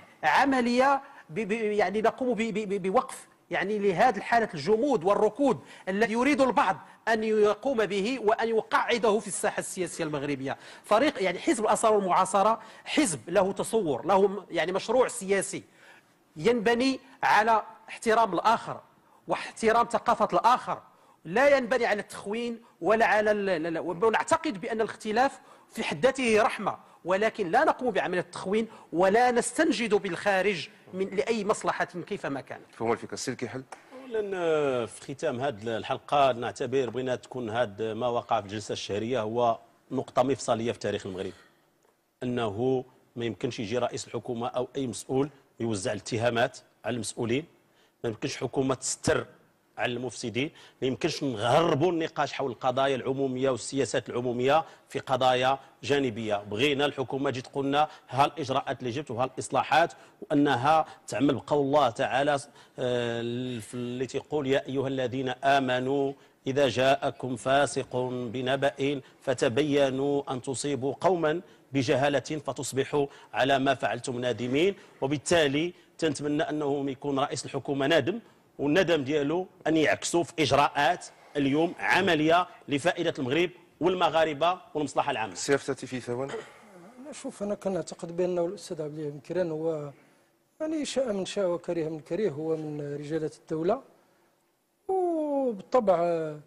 E: بعملية يعني نقوم بوقف يعني لهذه الحالة الجمود والركود الذي يريد البعض أن يقوم به وأن يقعده في الساحة السياسية المغربية. فريق يعني حزب الآثار والمعاصرة حزب له تصور، له يعني مشروع سياسي ينبني على احترام الآخر واحترام ثقافة الآخر، لا ينبني على التخوين ولا على ونعتقد بأن الاختلاف في حد ذاته رحمة، ولكن لا نقوم بعملية التخوين ولا نستنجد بالخارج من لأي مصلحة كيفما كانت.
A: فهم الفكرة السير كيحل؟
C: اولا في ختام هذه الحلقة نعتبر بأنها تكون هذا ما وقع في الجلسة الشهرية هو نقطة مفصلية في تاريخ المغرب، أنه ما يمكنش يجي رئيس الحكومة أو أي مسؤول يوزع الاتهامات على المسؤولين، ما يمكنش حكومة تستر على المفسدين. ما يمكنش نغربوا النقاش حول القضايا العموميه والسياسات العموميه في قضايا جانبيه. بغينا الحكومه تجي تقول لنا ها الاجراءات اللي جبت وها الاصلاحات، وانها تعمل بقول الله تعالى اللي تيقول يا ايها الذين امنوا إذا جاءكم فاسق بنبأ فتبينوا أن تصيبوا قوما بجهالة فتصبحوا على ما فعلتم نادمين. وبالتالي تنتمنى أنه يكون رئيس الحكومة نادم، والندم ديالو أن يعكسوا في إجراءات اليوم عملية لفائدة المغرب والمغاربة والمصلحة العامة.
A: سيفتتي في ثواني.
B: أنا شوف أنا كنعتقد بأنه الأستاذ عبد الحليم كيران هو يعني شاء من شاء وكره من كره، هو من رجالة الدولة، وبالطبع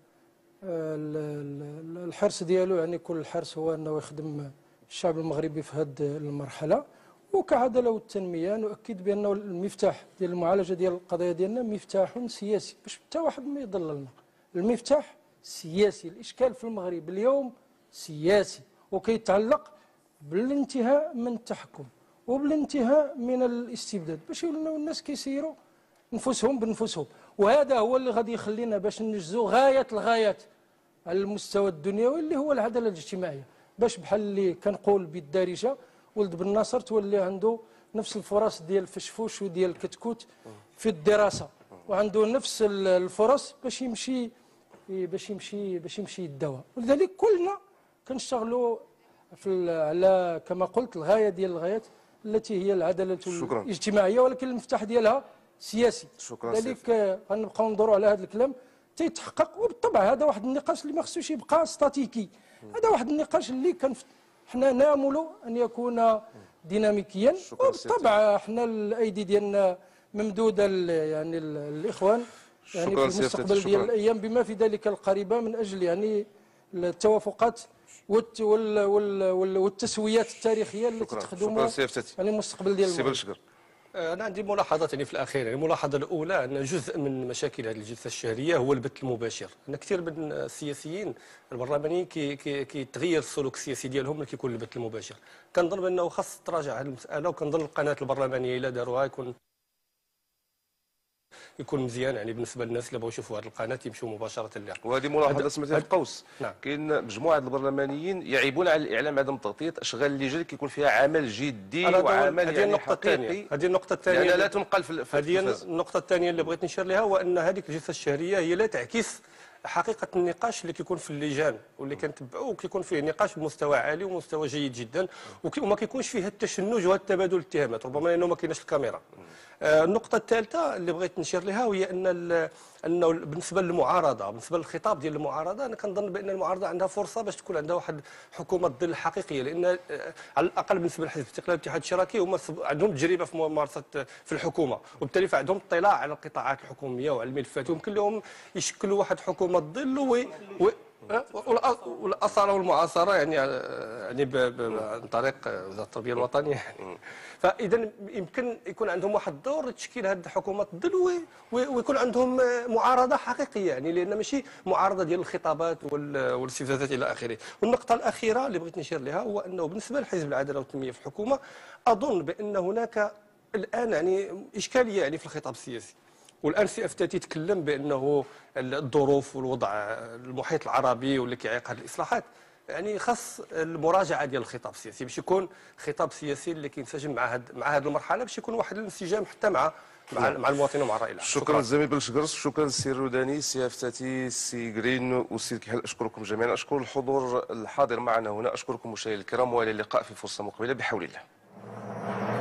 B: الحرص ديالو يعني كل الحرص هو انه يخدم الشعب المغربي في هذه المرحله. وكعداله والتنميه نؤكد بانه المفتاح ديال المعالجه ديال القضايا ديالنا مفتاح سياسي باش حتى واحد ما يضللنا. المفتاح سياسي، الاشكال في المغرب اليوم سياسي وكيتعلق بالانتهاء من التحكم وبالانتهاء من الاستبداد باش يولوا الناس كيسيروا نفوسهم بنفوسهم. وهذا هو اللي غادي يخلينا باش ننجزوا غايه الغايات على المستوى الدنيوي اللي هو العداله الاجتماعيه، باش بحال اللي كنقول بالدارجه ولد بن ناصر تولي عنده نفس الفرص ديال الفشفوش وديال الكتكوت في الدراسه، وعنده نفس الفرص باش يمشي باش يمشي باش يمشي الدواء. ولذلك كلنا كنشتغلوا في على كما قلت الغايه ديال الغايات التي هي العداله
A: شكرا.
B: الاجتماعيه، ولكن المفتاح ديالها سياسي.
A: شكرا.
B: لذلك غنبقاو ندوروا على هذا الكلام تيتحقق. وبالطبع هذا واحد النقاش اللي ما خصوش يبقى ستاتيكي، هذا واحد النقاش اللي كان حنا نامل ان يكون ديناميكيا. وبالطبع حنا الايدي ديالنا ممدوده يعني الاخوان يعني في المستقبل ديال الايام بما في ذلك القريبه من اجل يعني التوافقات والتسويات التاريخيه التي تخدم يعني المستقبل ديال المغرب.
L: أنا عندي ملاحظات يعني في الأخير. يعني الملاحظة الأولى أن جزء من مشاكل هذه الجلسة الشهرية هو البث المباشر. أن كثير من السياسيين البرلمانيين كي كي كيتغير السلوك السياسي ديالهم ملي كيكون البث المباشر. كنظن بأنه خاص تراجع هذه المسألة، وكنظن القناة البرلمانية إلا داروها يكون يكون مزيان يعني بالنسبه للناس اللي بغاو يشوفوا هذه القناه يمشوا مباشره لها.
A: وهذه ملاحظه سمعتها في قوس.
L: نعم.
A: كاين مجموعه البرلمانيين يعيبون على الاعلام عدم تغطيه اشغال اللجان كيكون فيها عمل جدي وعمل
L: هذه النقطه الثانيه هذه النقطه الثانيه
A: يعني لا تنقل في
L: هذه النقطه الثانيه اللي بغيت نشير لها، هو ان هذيك الجلسه الشهريه هي لا تعكس حقيقه النقاش اللي كيكون في اللجان واللي كنتبعوه، وكيكون فيه نقاش بمستوى عالي ومستوى جيد جدا، وما كيكونش فيه التشنج والتبادل الاتهامات، ربما لانه ما كايناش الكاميرا. آه النقطه الثالثه اللي بغيت نشير لها وهي ان انه بالنسبه للمعارضه، بالنسبه للخطاب ديال المعارضه، انا كنظن بان المعارضه عندها فرصه باش تكون عندها واحد حكومه ظل حقيقيه، لان آه على الاقل بالنسبه لحزب الاستقلال والاتحاد الاشتراكي هما عندهم تجربه في ممارسه في الحكومه، وبالتالي فعندهم اطلاع على القطاعات الحكوميه وعلى الملفات، ويمكن لهم يشكلوا واحد حكومه ظل و والاصاله والمعاصره يعني يعني عن طريق وزاره التربيه الوطنيه يعني. فاذا يمكن يكون عندهم واحد الدور لتشكيل هذه الحكومات الظل، ويكون عندهم معارضه حقيقيه يعني، لان ماشي معارضه ديال الخطابات والاستفزازات الى اخره. والنقطه الاخيره اللي بغيت نشير لها هو انه بالنسبه لحزب العداله والتنميه في الحكومه، اظن بان هناك الان يعني اشكاليه يعني في الخطاب السياسي. والان سي افتاتي تكلم بانه الظروف والوضع المحيط العربي واللي كيعيق هذه الاصلاحات، يعني خاص المراجعه ديال الخطاب السياسي باش يكون خطاب سياسي اللي كينسجم مع هذه مع هذه المرحله، باش يكون واحد الانسجام حتى مع مع, مع المواطنين ومع الراي العام.
A: شكرا الزميل بلشقرص، شكرا السي الروداني، السي افتاتي، السي جرين والسي كحل. اشكركم جميعا، اشكر الحضور الحاضر معنا هنا، اشكركم مشاهدينا الكرام، والى اللقاء في فرصه مقبله بحول الله.